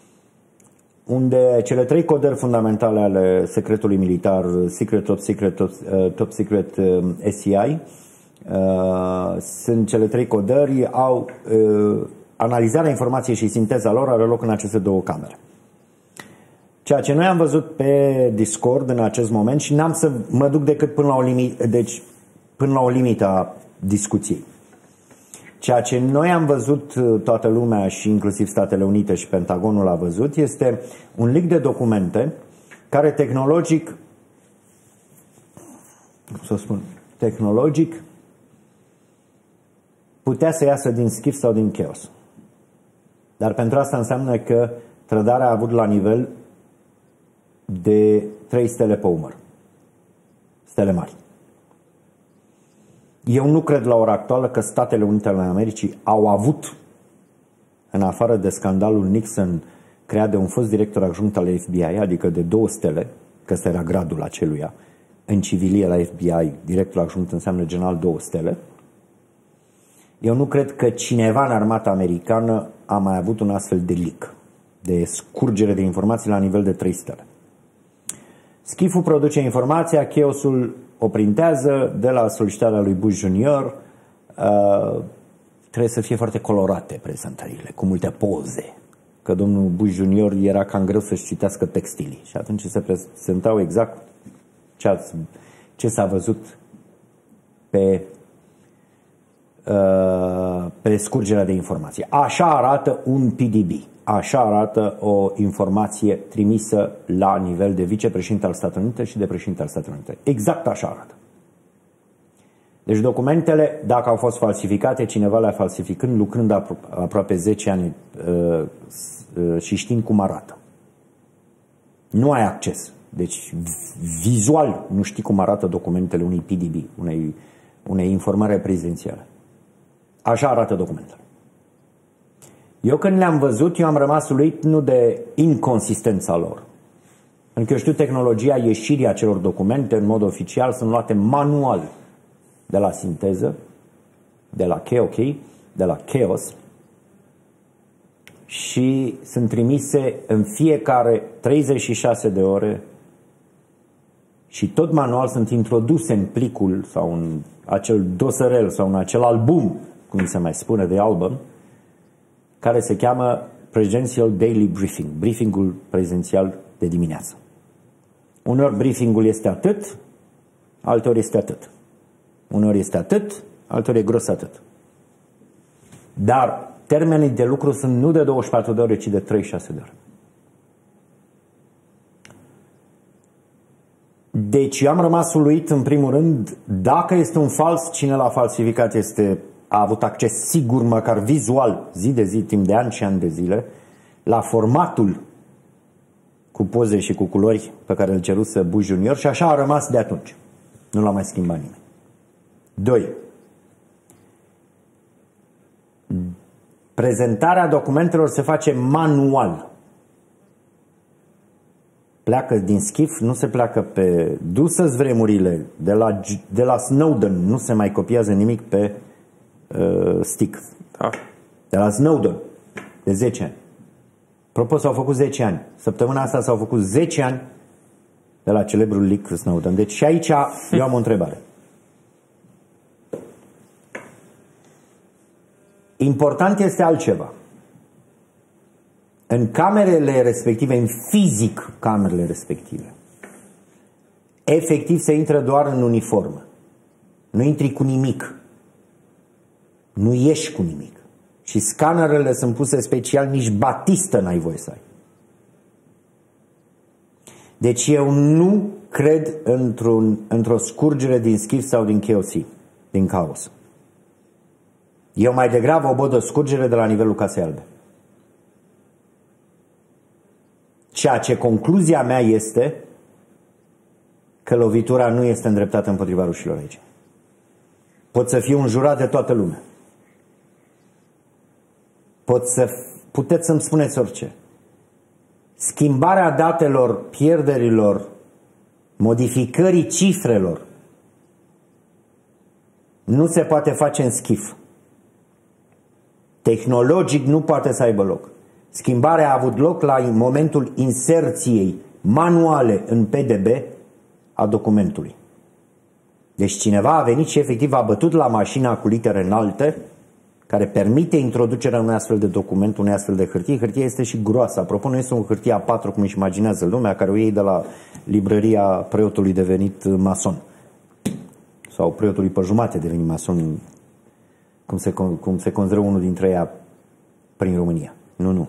unde cele trei codări fundamentale ale secretului militar, Secret, Top Secret, Top, uh, top Secret, uh, S I I, uh, sunt cele trei codări, au uh, analizarea informației și sinteza lor are loc în aceste două camere. Ceea ce noi am văzut pe Discord în acest moment și n-am să mă duc decât până la o limită, deci până la o limită a discuției. Ceea ce noi am văzut, toată lumea și inclusiv Statele Unite și Pentagonul a văzut, este un leak de documente care tehnologic, cum să spun, tehnologic putea să iasă din Skiff sau din Chaos. Dar pentru asta înseamnă că trădarea a avut la nivel de trei stele pe umăr. Stele mari. Eu nu cred la ora actuală că Statele Unite ale Americii au avut, în afară de scandalul Nixon creat de un fost director adjunct al F B I, adică de două stele, că ăsta era gradul aceluia, în civilie la F B I, director adjunct înseamnă general două stele. Eu nu cred că cineva în armata americană a mai avut un astfel de leak, de scurgere de informații la nivel de trei stele. Skiff-ul produce informația, Chaos-ul o printează de la solicitarea lui Bush junior. Uh, trebuie să fie foarte colorate prezentările, cu multe poze. Că domnul Bush junior era cam greu să-și citească textilii. Și atunci se prezentau exact ce, ați, ce s-a văzut pe, uh, pe scurgerea de informație. Așa arată un P D B. Așa arată o informație trimisă la nivel de vicepreședinte al Statelor Unite și de președinte al Statelor Unite. Exact așa arată. Deci documentele, dacă au fost falsificate, cineva le-a falsificând, lucrând apro- aproape zece ani uh, uh, și știind cum arată. Nu ai acces. Deci vizual nu știi cum arată documentele unui P D B, unei, unei informări prezidențiale. Așa arată documentele. Eu când le-am văzut, eu am rămas uluit nu de inconsistența lor. Pentru că eu știu tehnologia ieșirii acelor documente în mod oficial sunt luate manual de la sinteză, de la K O K, de la Chaos și sunt trimise în fiecare treizeci și șase de ore și tot manual sunt introduse în plicul sau în acel dosărel sau în acel album, cum se mai spune de album, care se cheamă Presidential Daily Briefing, briefingul prezidențial de dimineață. Uneori briefingul este atât, alteori este atât. Uneori este atât, alteori e gros atât. Dar termenii de lucru sunt nu de douăzeci și patru de ore, ci de treizeci și șase de ore. Deci eu am rămas uluit în primul rând, dacă este un fals, cine l-a falsificat este... a avut acces sigur, măcar vizual, zi de zi, timp de ani și ani de zile, la formatul cu poze și cu culori pe care îl ceruse Bush junior și așa a rămas de atunci. Nu l-a mai schimbat nimeni. Doi. Prezentarea documentelor se face manual. Pleacă din schif, nu se pleacă pe dusă-ți vremurile. De la, de la Snowden nu se mai copiază nimic pe uh, stick. Da. De la Snowden, de zece ani. Apropo, s-au făcut zece ani. Săptămâna asta s-au făcut zece ani de la celebrul leak Snowden. Deci și aici eu am o întrebare. Important este altceva. În camerele respective, în fizic camerele respective, efectiv se intră doar în uniformă. Nu intri cu nimic. Nu ieși cu nimic. Și scanerele sunt puse special, nici batistă n-ai voie să ai. Deci eu nu cred într-un, într-o scurgere din schif sau din K O C, din caos. Eu mai degrabă o bod o scurgere de la nivelul Casei Albe. Ceea ce concluzia mea este că lovitura nu este îndreptată împotriva rușilor aici. Pot să fiu înjurat de toată lumea. Pot să, puteți să-mi spuneți orice. Schimbarea datelor, pierderilor, modificării cifrelor nu se poate face în schif. Tehnologic nu poate să aibă loc. Schimbarea a avut loc la momentul inserției manuale în P D B a documentului. Deci cineva a venit și efectiv a bătut la mașina cu litere înalte care permite introducerea unui astfel de document, unei astfel de hârtie. Hârtia este și groasă. Apropo, nu este o hârtie A patru, cum își imaginează lumea, care o iei de la librăria preotului devenit mason. Sau preotului pe jumate devenit mason, cum se, cum se consideră unul dintre ei prin România. Nu, nu.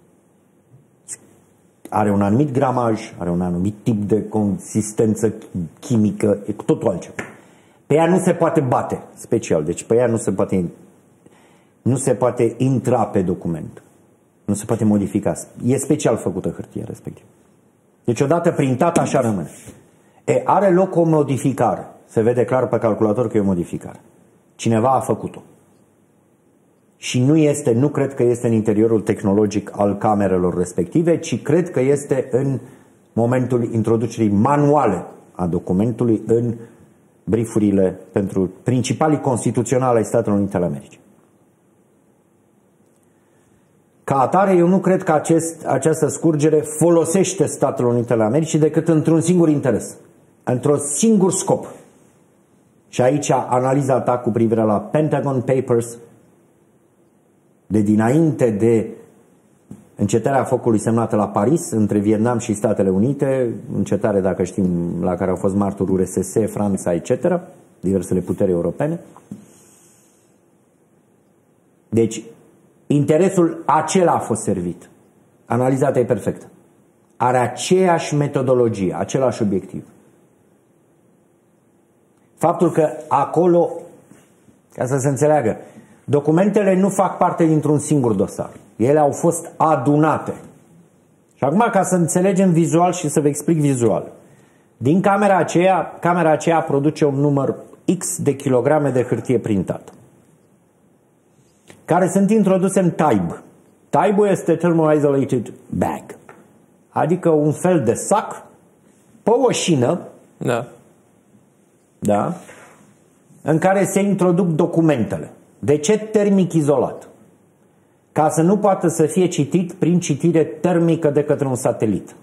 Are un anumit gramaj, are un anumit tip de consistență chimică, e cu totul altceva. Pe ea nu se poate bate, special. Deci pe ea nu se poate, nu se poate intra pe document. Nu se poate modifica. E special făcută hârtia respectiv. Deci odată printată, așa rămâne. E, are loc o modificare. Se vede clar pe calculator că e o modificare. Cineva a făcut-o. Și nu este, nu cred că este în interiorul tehnologic al camerelor respective, ci cred că este în momentul introducerii manuale a documentului în briefurile pentru principalii constituționali ai Statelor Unite ale Americii. Ca atare, eu nu cred că acest, această scurgere folosește Statelor Unite ale Americii decât într-un singur interes, într-un singur scop. Și aici analiza ta cu privire la Pentagon Papers de dinainte de încetarea focului semnată la Paris între Vietnam și Statele Unite, încetare, dacă știm, la care au fost martori U R S S, Franța, et cetera, diversele puteri europene. Deci, interesul acela a fost servit. Analiza ta e perfectă. Are aceeași metodologie, același obiectiv. Faptul că acolo, ca să se înțeleagă, documentele nu fac parte dintr-un singur dosar. Ele au fost adunate. Și acum, ca să înțelegem vizual și să vă explic vizual. Din camera aceea, camera aceea produce un număr X de kilograme de hârtie printată, care sunt introduse în taib. Taibul este thermo-isolated bag, adică un fel de sac pe o șină, da. Da, în care se introduc documentele. De ce termic izolat? Ca să nu poată să fie citit prin citire termică de către un satelit.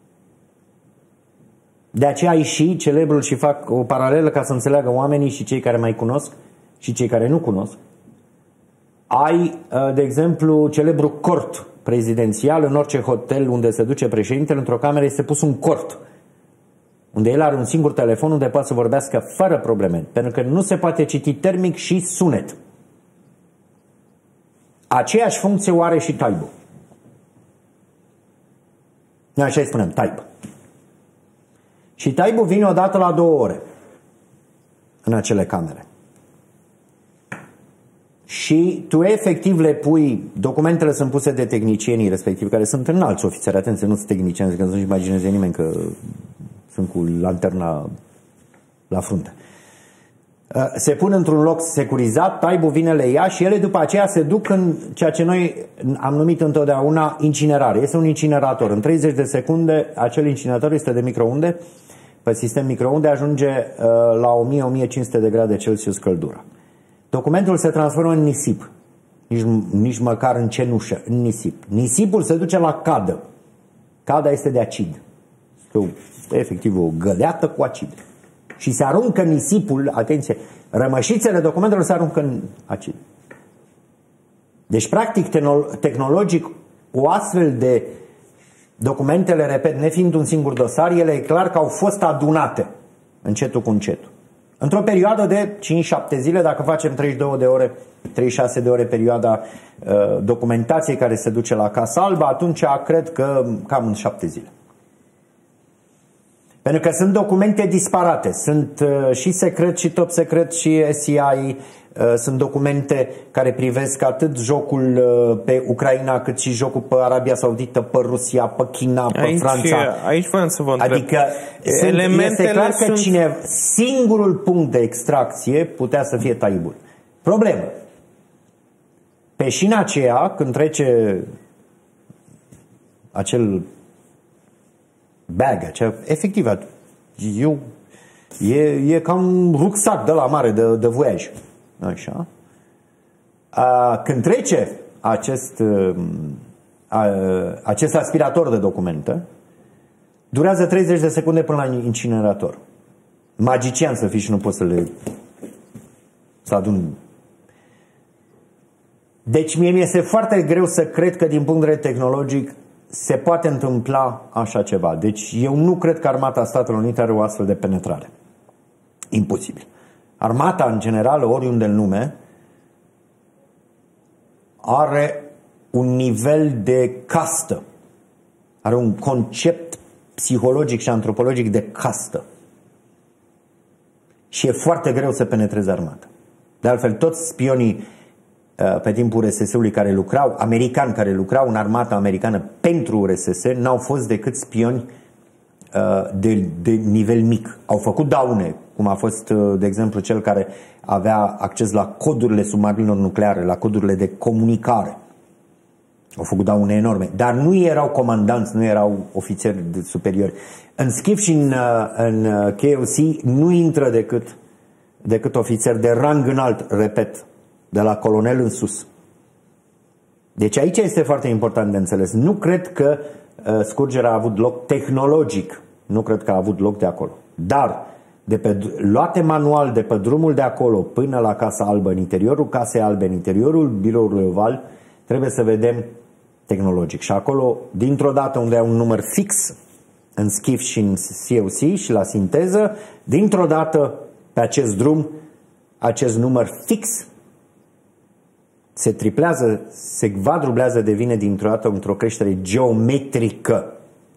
De aceea ai și celebrul, și fac o paralelă ca să înțeleagă oamenii și cei care mai cunosc și cei care nu cunosc. Ai, de exemplu, celebrul cort prezidențial. În orice hotel unde se duce președintele, într-o cameră este pus un cort, unde el are un singur telefon unde poate să vorbească fără probleme, pentru că nu se poate citi termic și sunet. Aceeași funcție o are și taibul. Noi așa îi spunem, taib. Și taibul vine odată la două ore în acele camere. și tu efectiv le pui, documentele sunt puse de tehnicienii respectiv, care sunt înalți ofițeri, atenție, nu sunt tehnicieni, că nu-și imagineze nimeni că sunt cu lanterna la frunte. Se pun într-un loc securizat, taibul vine, le ia și ele după aceea se duc în ceea ce noi am numit întotdeauna incinerare. Este un incinerator. În treizeci de secunde acel incinerator este de microunde, pe sistem microunde ajunge uh, la o mie - o mie cinci sute de grade Celsius căldura. Documentul se transformă în nisip, nici, nici măcar în cenușă, în nisip. Nisipul se duce la cadă. Cada este de acid. Este efectiv o găleată cu acid. Și se aruncă nisipul, atenție, rămășițele documentelor se aruncă în acid. Deci, practic, tehnologic, o astfel de documentele, repet, nefiind un singur dosar, ele e clar că au fost adunate încetul cu încetul. Într-o perioadă de cinci șapte zile, dacă facem treizeci și două de ore, treizeci și șase de ore perioada uh, documentației care se duce la Casa Albă, atunci cred că cam în șapte zile. Pentru că sunt documente disparate, sunt uh, și secret și top secret și S I A, uh, sunt documente care privesc atât jocul uh, pe Ucraina, cât și jocul pe Arabia Saudită, pe Rusia, pe China, pe aici, Franța. Aici vreau să vă întreb. Adică sunt, este clar că sunt... cine, singurul punct de extracție putea să fie taibul. Problemă. Pe șina aceea, când trece acel bag, acea, efectiv, eu, e, e ca un rucsac de la mare de, de voiaj. Așa. A, când trece acest, a, acest aspirator de documente, durează treizeci de secunde până la incinerator. Magician să fii și nu poți să le să adun. Deci mie mi-este foarte greu să cred că din punct de vedere tehnologic se poate întâmpla așa ceva. Deci eu nu cred că Armata Statelor Unite are o astfel de penetrare. Imposibil. Armata, în general, oriunde în lume, are un nivel de castă. Are un concept psihologic și antropologic de castă. Și e foarte greu să penetreze armata. De altfel, toți spionii pe timpul R S S-ului care lucrau, americani care lucrau în armata americană pentru R S S, n-au fost decât spioni de, de nivel mic. Au făcut daune, cum a fost, de exemplu, cel care avea acces la codurile submarinelor nucleare, la codurile de comunicare. Au făcut daune enorme, dar nu erau comandanți, nu erau ofițeri superiori. În SCIF și în, în K O C nu intră decât, decât ofițeri de rang înalt, repet, de la colonel în sus. Deci aici este foarte important de înțeles. Nu cred că uh, scurgerea a avut loc tehnologic. Nu cred că a avut loc de acolo. Dar de pe, luate manual de pe drumul de acolo până la Casa Albă, în interiorul Casei Albe, în interiorul biroului oval, trebuie să vedem tehnologic. Și acolo, dintr-o dată unde ai un număr fix în SCIF și în C O C și la sinteză, dintr-o dată pe acest drum, acest număr fix se triplează, se quadrublează, devine dintr-o dată într-o creștere geometrică.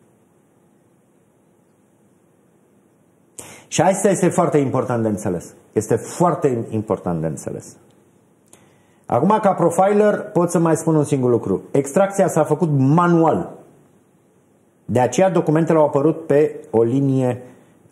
Și asta este foarte important de înțeles. Este foarte important de înțeles. Acum, ca profiler, pot să mai spun un singur lucru. Extracția s-a făcut manual. De aceea documentele au apărut pe o linie,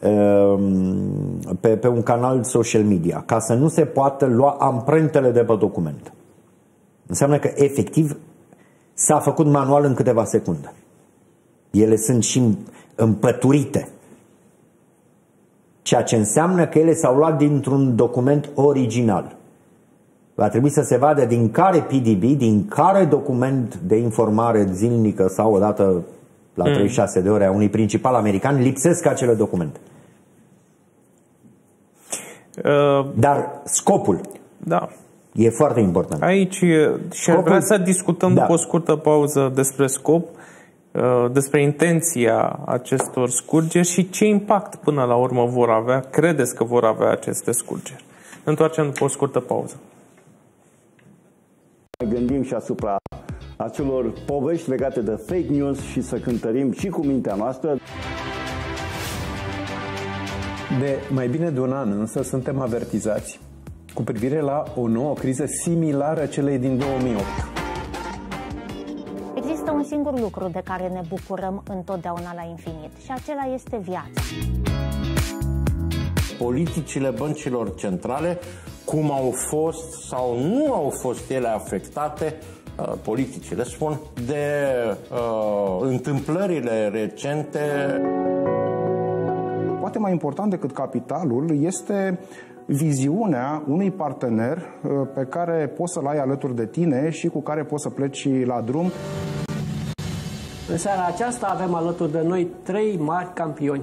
pe, pe un canal social media, ca să nu se poată lua amprentele de pe document. Înseamnă că, efectiv, s-a făcut manual în câteva secunde. Ele sunt și împăturite. Ceea ce înseamnă că ele s-au luat dintr-un document original. Va trebui să se vadă din care P D B, din care document de informare zilnică sau odată la mm. treizeci și șase de ore a unui principal american lipsesc acele documente. Uh, Dar scopul da. e foarte important. Aici și aș vrea să discutăm da. după o scurtă pauză despre scop, despre intenția acestor scurgeri și ce impact până la urmă vor avea, credeți că vor avea aceste scurgeri. Ne întoarcem după o scurtă pauză. Ne gândim și asupra acelor povești legate de fake news și să cântărim și cu mintea noastră. De mai bine de un an însă suntem avertizați cu privire la o nouă criză similară celei din două mii opt. Există un singur lucru de care ne bucurăm întotdeauna la infinit și acela este viața. Politicile băncilor centrale, cum au fost sau nu au fost ele afectate, uh, politicile spun, de uh, întâmplările recente. Poate mai important decât capitalul este viziunea unui partener uh, pe care poți să-l ai alături de tine și cu care poți să pleci la drum. În seara aceasta avem alături de noi trei mari campioni.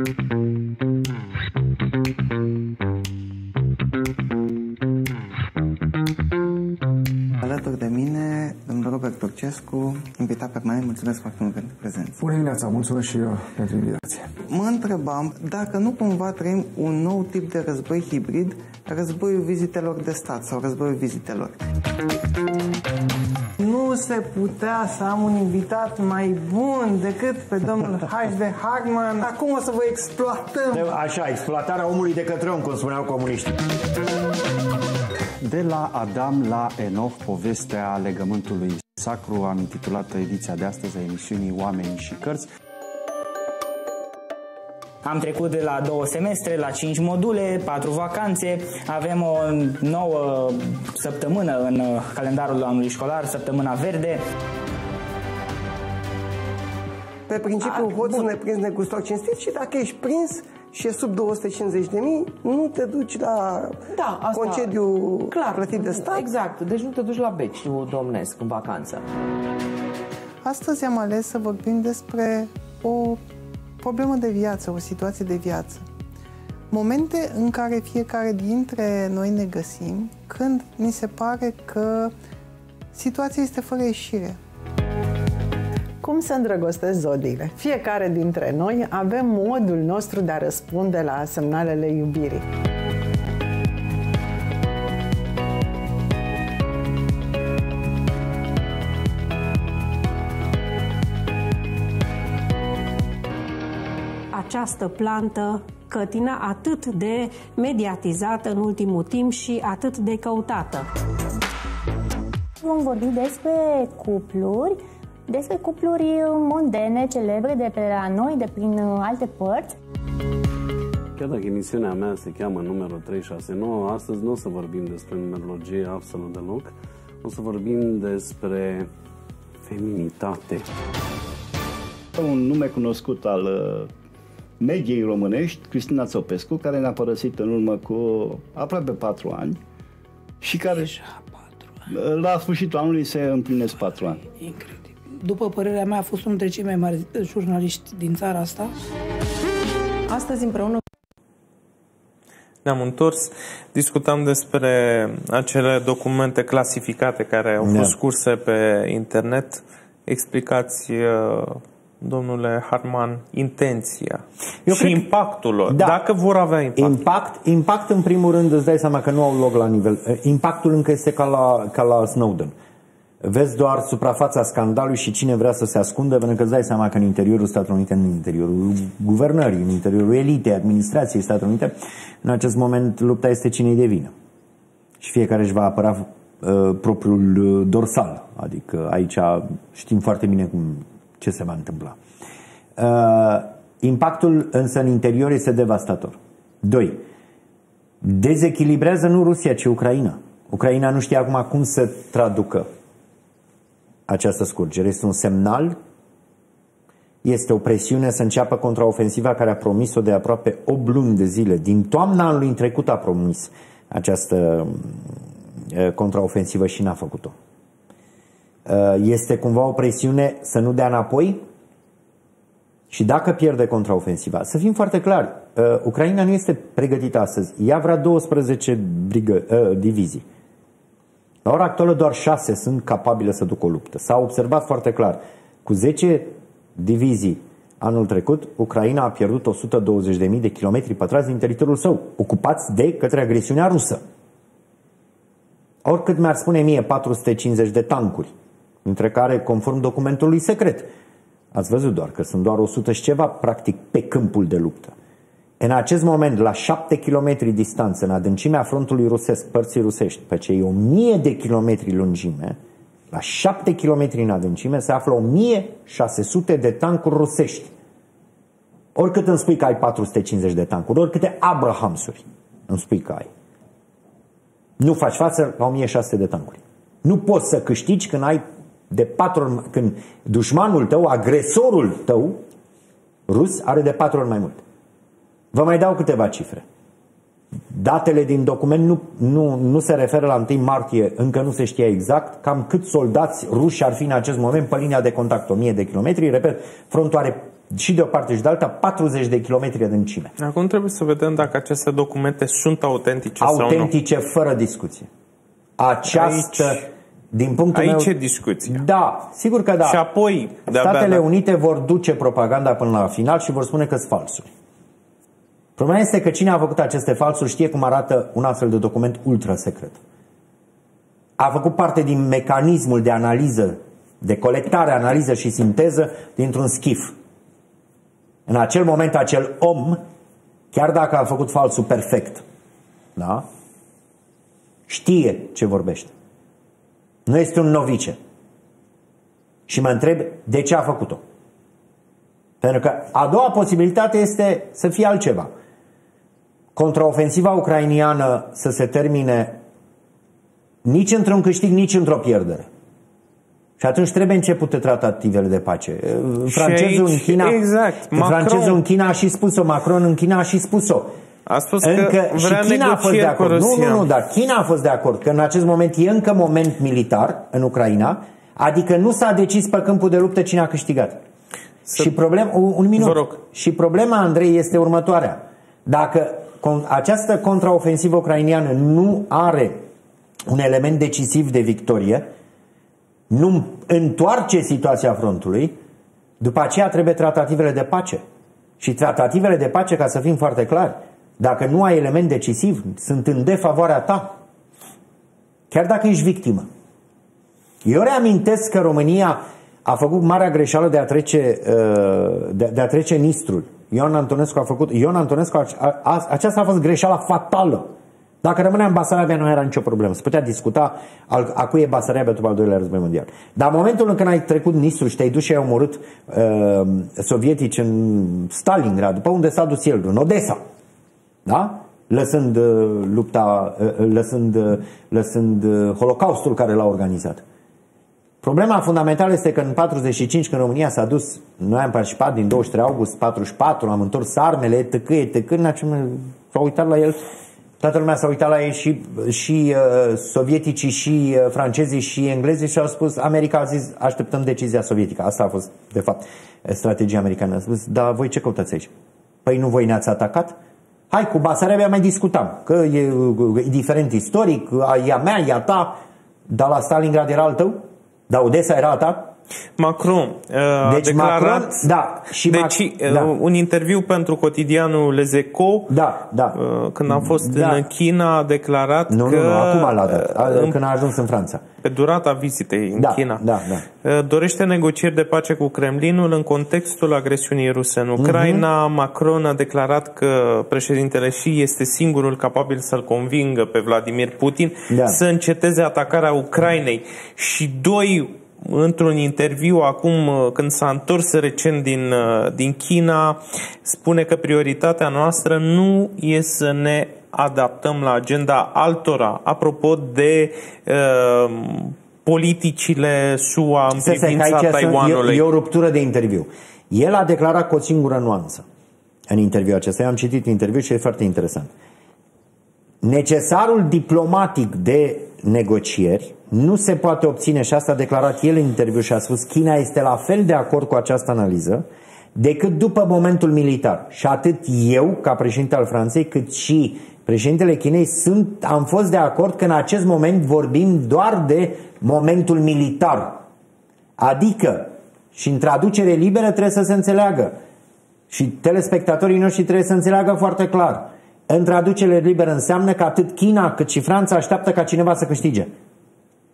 Alături de mine, domnul Robert Turcescu, invitat permanent, mulțumesc foarte mult pentru prezență. Bună dimineața, mulțumesc și eu pentru invitație. Mă întrebam dacă nu cumva trăim un nou tip de război hibrid, războiul vizitelor de stat sau războiul vizitelor. Nu se putea să am un invitat mai bun decât pe domnul H D Hagman. Acum o să vă exploatăm. Așa, exploatarea omului de către om, cum spuneau comuniștii. De la Adam la Enoch, povestea legământului sacru, am intitulat ediția de astăzi a emisiunii Oameni și Cărți. Am trecut de la două semestre la cinci module, patru vacanțe, avem o nouă săptămână în calendarul anului școlar, săptămâna verde. Pe principiu, hoțul neprins negustor cinstit și dacă ești prins și e sub două sute cincizeci de mii, nu te duci la da, asta, concediu clar, plătit de stat. Exact, deci nu te duci la beciu domnesc în vacanță. Astăzi am ales să vorbim despre o problemă de viață, o situație de viață. Momente în care fiecare dintre noi ne găsim când ni se pare că situația este fără ieșire. Cum se îndrăgostesc zodiile? Fiecare dintre noi avem modul nostru de a răspunde la semnalele iubirii. Această plantă, cătina, atât de mediatizată în ultimul timp și atât de căutată. Vom vorbi despre cupluri, despre cupluri mondene, celebre de pe la noi, de prin alte părți. Chiar dacă emisiunea mea se cheamă numărul trei șase nouă, astăzi nu o să vorbim despre numerologie absolut deloc, o să vorbim despre feminitate. Un nume cunoscut al mediei românești, Cristina Țopescu, care ne-a părăsit în urmă cu aproape patru ani și care Deja patru ani. La sfârșitul anului se împlinesc patru ani. Incredibil. După părerea mea, a fost unul dintre cei mai mari jurnaliști din țara asta. Astăzi împreună ne-am întors, discutam despre acele documente clasificate care au fost curse pe internet. Explicați, domnule Hartman, intenția Eu și impactul lor, da. Dacă vor avea impact. Impact, impact, în primul rând, îți dai seama că nu au loc la nivel... Impactul încă este ca la, ca la Snowden. Vezi doar suprafața scandalului și cine vrea să se ascundă, pentru că îți dai seama că în interiorul Statelor Unite, în interiorul guvernării, în interiorul elitei, administrației Statelor Unite, în acest moment lupta este cine-i de vină. Și fiecare își va apăra uh, propriul dorsal. Adică aici știm foarte bine cum, ce se va întâmpla. Uh, impactul însă în interior este devastator. Doi. Dezechilibrează nu Rusia, ci Ucraina. Ucraina nu știe acum cum să traducă această scurgere. Este un semnal, este o presiune să înceapă contraofensiva care a promis-o de aproape opt luni de zile. Din toamna anului trecut a promis această contraofensivă și n-a făcut-o. Este cumva o presiune să nu dea înapoi și dacă pierde contraofensiva, să fim foarte clari, Ucraina nu este pregătită astăzi. Ea vrea douăsprezece brigă, divizii. La ora actuală doar șase sunt capabile să ducă o luptă. S-a observat foarte clar. Cu zece divizii anul trecut, Ucraina a pierdut o sută douăzeci de mii de kilometri pătrați din teritoriul său, ocupați de către agresiunea rusă. Oricât mi-ar spune mie patru sute cincizeci de tancuri, între care, conform documentului secret, ați văzut doar că sunt doar o sută și ceva, practic, pe câmpul de luptă. în acest moment, la șapte kilometri distanță, în adâncimea frontului rusesc, părții rusești, pe cei o mie de kilometri lungime, la șapte kilometri în adâncime, se află o mie șase sute de tancuri rusești. Oricât îmi spui că ai patru sute cincizeci de tancuri, oricâte Abrahamsuri îmi spui că ai, nu faci față la o mie șase sute de tancuri. Nu poți să câștigi când ai de patru ori, când dușmanul tău, agresorul tău rus, are de patru ori mai mult. Vă mai dau câteva cifre. Datele din document nu, nu, nu se referă la întâi martie, încă nu se știa exact cam cât soldați ruși ar fi în acest moment pe linia de contact, o mie de kilometri. Repet, frontul are și de o parte și de alta patruzeci de kilometri adâncime. Acum trebuie să vedem dacă aceste documente sunt autentice, autentice sau nu. Fără discuție. Această, aici, din punctul aici meu, e discuția. Da, sigur că da. Și apoi Statele Unite vor duce propaganda până la final și vor spune că sunt falsuri. Problema este că cine a făcut aceste falsuri știe cum arată un astfel de document ultra secret. A făcut parte din mecanismul de analiză, de colectare, analiză și sinteză dintr-un schif. În acel moment, acel om, chiar dacă a făcut falsul perfect, da? Știe ce vorbește. Nu este un novice. Și mă întreb de ce a făcut-o. Pentru că a doua posibilitate este să fie altceva. Contraofensiva ucrainiană să se termine nici într-un câștig, nici într-o pierdere. Și atunci trebuie începute tratativele de pace. Francezul aici, în China, exact, francezul în China a și spus-o, Macron în China a și spus-o. A spus încă, că vrea și China a fost de acord. Nu, nu, nu, dar China a fost de acord că în acest moment e încă moment militar în Ucraina, adică nu s-a decis pe câmpul de luptă cine a câștigat. Să... Și problem, un, un minut. Și problema, Andrei, este următoarea. Dacă con, această contraofensivă ucrainiană nu are un element decisiv de victorie, nu întoarce situația frontului, după aceea trebuie tratativele de pace. Și tratativele de pace, ca să fim foarte clari, dacă nu ai element decisiv, sunt în defavoarea ta. Chiar dacă ești victimă. Eu reamintesc că România a făcut marea greșeală de a trece, de, de a trece Nistrul. Ion Antonescu a făcut, Ion Antonescu, a, a, aceasta a fost greșeala fatală. Dacă rămânea în Basarabia nu era nicio problemă. Se putea discuta al, a cui e Basarabia după al doilea război mondial. Dar în momentul în când ai trecut Nistrul și te-ai dus și ai omorât uh, sovietici în Stalingrad, după unde s-a dus el, în Odessa, da? Lăsând uh, lupta, uh, lăsând, uh, lăsând uh, Holocaustul care l-a organizat. Problema fundamentală este că în patruzeci și cinci, când România s-a dus, noi am participat din douăzeci și trei august patruzeci și patru, am întors armele, etc, etc, s-au uitat la el, toată lumea s-a uitat la el și, și uh, sovieticii, și uh, francezii, și englezii și au spus, America a zis, așteptăm decizia sovietică. Asta a fost, de fapt, strategia americană. A spus, dar voi ce căutați aici? Păi nu voi ne-ați atacat? Hai, cu Basarabia mai discutam, că e, e diferent istoric, e a mea, e a ta, dar la Stalingrad era al tău? Dar Odessa era a ta? Macron a deci declarat Macron, da, și deci, Mac, da. un interviu pentru cotidianul Les Echos, da, da. când a fost da. în China, a declarat nu, că nu, nu, acum l-a dat, când a ajuns în Franța, pe durata vizitei în da, China, da, da. dorește negocieri de pace cu Kremlinul în contextul agresiunii ruse în Ucraina. Uh-huh. Macron a declarat că președintele Xi este singurul capabil să-l convingă pe Vladimir Putin da. să înceteze atacarea Ucrainei. Și doi, într-un interviu acum când s-a întors recent din, din China, spune că prioritatea noastră nu e să ne adaptăm la agenda altora. Apropo de uh, politicile S U A în se privința se, Taiwanului. E, e o ruptură de interviu. El a declarat cu o singură nuanță în interviul acesta. Eu am citit interviul și e foarte interesant. Necesarul diplomatic de negocieri nu se poate obține, și asta a declarat el în interviu și a spus, China este la fel de acord cu această analiză, decât după momentul militar. Și atât eu, ca președinte al Franței, cât și președintele Chinei sunt, am fost de acord că în acest moment vorbim doar de momentul militar. Adică, și în traducere liberă trebuie să se înțeleagă, și telespectatorii noștri trebuie să înțeleagă foarte clar, în traducere liberă înseamnă că atât China cât și Franța așteaptă ca cineva să câștige.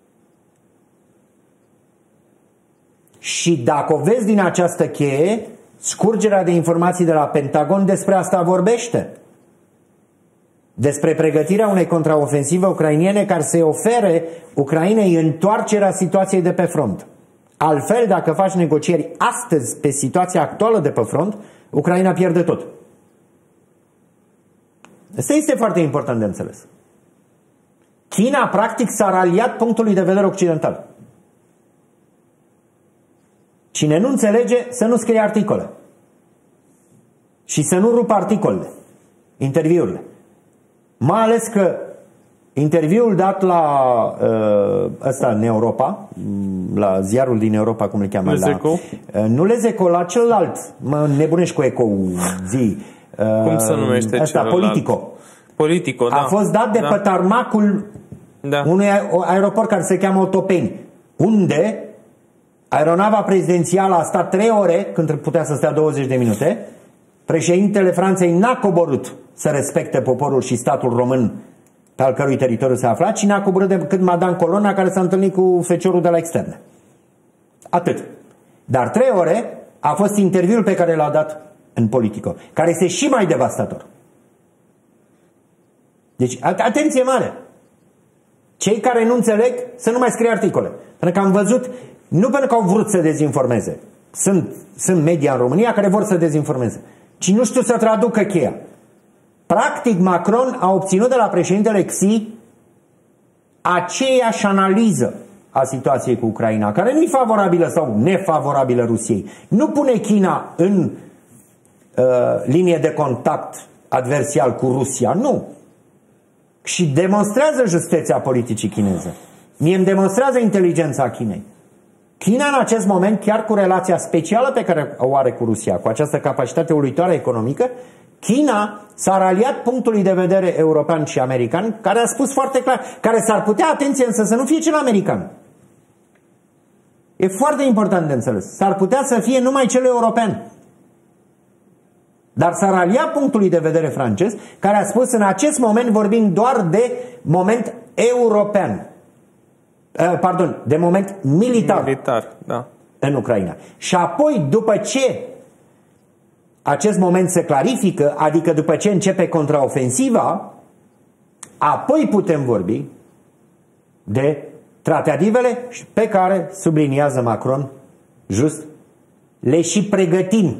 Și dacă o vezi din această cheie, Scurgerea de informații de la Pentagon despre asta vorbește. Despre pregătirea unei contraofensive ucrainiene care să-i ofere Ucrainei întoarcerea situației de pe front. Altfel, dacă faci negocieri astăzi pe situația actuală de pe front, Ucraina pierde tot. Asta este foarte important de înțeles. China, practic, s-a raliat punctului de vedere occidental. Cine nu înțelege, să nu scrie articole. Și să nu rupă articolele, interviurile. Mai ales că interviul dat la uh, ăsta în Europa, la ziarul din Europa, cum le cheamă, la, uh, nu Lezeco, la celălalt, mă nebunești cu eco-ul, zi. Uh, cum se numește ăsta, celălalt? Politico. Politico, da. A fost dat de da. pe tarmacul da. unui aeroport care se cheamă Otopeni, unde aeronava prezidențială a stat trei ore, când putea să stea douăzeci de minute. Președintele Franței n-a coborât să respecte poporul și statul român pe al cărui teritoriu se afla, ci n-a coborât decât Madame Colonna, care s-a întâlnit cu feciorul de la externe. Atât. Dar trei ore a fost interviul pe care l-a dat în Politico, care este și mai devastator. Deci, atenție mare! Cei care nu înțeleg să nu mai scrie articole. Pentru că am văzut, nu pentru că au vrut să dezinformeze, sunt, sunt media în România care vor să dezinformeze, ci nu știu să traducă cheia. Practic, Macron a obținut de la președintele Xi aceeași analiză a situației cu Ucraina, care nu e favorabilă sau nefavorabilă Rusiei. Nu pune China în uh, linie de contact adversial cu Rusia, nu. Și demonstrează justeția politicii chineze. Mie îmi demonstrează inteligența Chinei. China în acest moment, chiar cu relația specială pe care o are cu Rusia, cu această capacitate uluitoare economică, China s-a raliat punctului de vedere european și american, care a spus foarte clar, care s-ar putea, atenție însă, să nu fie cel american. E foarte important de înțeles. S-ar putea să fie numai cel european. Dar s-a raliat punctului de vedere francez, care a spus în acest moment vorbim doar de moment european. Pardon, de moment militar, militar da. în Ucraina. Și apoi, după ce acest moment se clarifică, adică după ce începe contraofensiva, apoi putem vorbi de tratativele pe care, subliniază Macron, just, le și pregătim.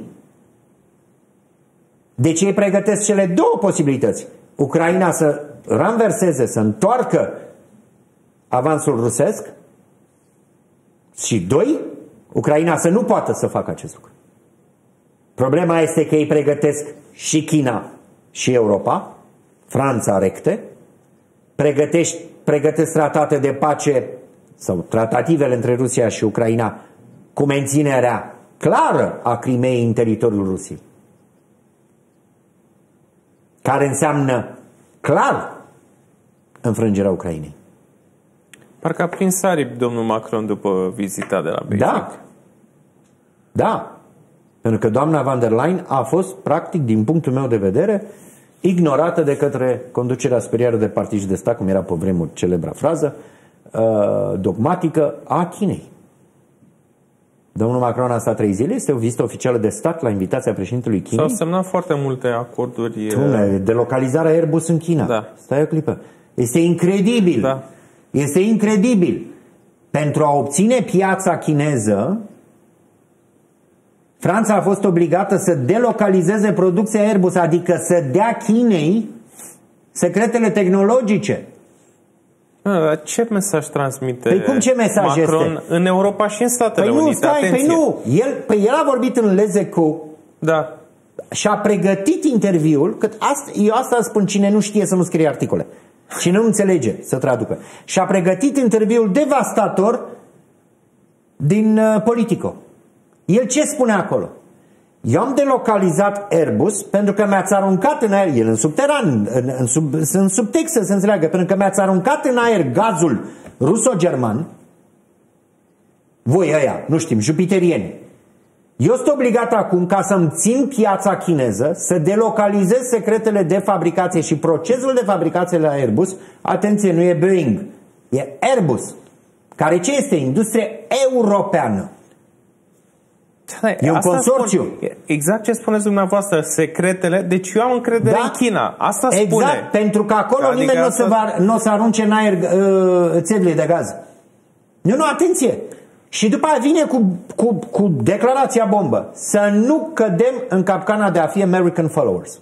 Deci ei pregătesc cele două posibilități. Ucraina să ranverseze, să întoarcă avansul rusesc și doi, Ucraina să nu poată să facă acest lucru. Problema este că ei pregătesc și China și Europa, Franța recte, pregătesc, pregătesc tratate de pace sau tratativele între Rusia și Ucraina cu menținerea clară a Crimeei în teritoriul Rusiei, care înseamnă clar înfrângerea Ucrainei. Parcă a prins aripi domnul Macron după vizita de la Beijing. Da. Da. Pentru că doamna van der Leyen a fost, practic, din punctul meu de vedere, ignorată de către conducerea superioră de partid și de stat, cum era pe vremuri celebra frază, dogmatică a Chinei. Domnul Macron a stat trei zile, este o vizită oficială de stat la invitația președintelui Chinei. S-au semnat foarte multe acorduri. Tune, de localizarea Airbus în China. Da. Stai o clipă. Este incredibil. Da. Este incredibil. Pentru a obține piața chineză, Franța a fost obligată să delocalizeze producția Airbus, adică să dea Chinei secretele tehnologice. A, ce mesaj transmite păi cum ce mesaj Macron este? În Europa și în Statele păi nu, Unite? Stai, Atenție. păi nu, el, păi el a vorbit în Lezeco, da. și a pregătit interviul, că asta, eu asta spun, cine nu știe să nu scrie articole, cine nu înțelege să traducă, și a pregătit interviul devastator din uh, Politico. El ce spune acolo? Eu am delocalizat Airbus pentru că mi-ați aruncat în aer, el în subteran, în, în, sub, în subtext să se înțeleagă, pentru că mi-ați aruncat în aer gazul ruso-german, voi ăia, nu știm, jupiterieni. Eu sunt obligat acum, ca să-mi țin piața chineză, să delocalizez secretele de fabricație și procesul de fabricație la Airbus. Atenție, nu e Boeing, e Airbus, care ce este? Industrie europeană. Da, e un consorțiu. Spun, exact ce spuneți dumneavoastră, secretele, deci eu am încredere da? în China. Asta exact, spune. Exact, pentru că acolo adică nimeni asta... nu o să, n-o să arunce în aer uh, țevile de gaz. Nu, nu, atenție! Și după aia vine cu, cu, cu declarația bombă. Să nu cădem în capcana de a fi American followers.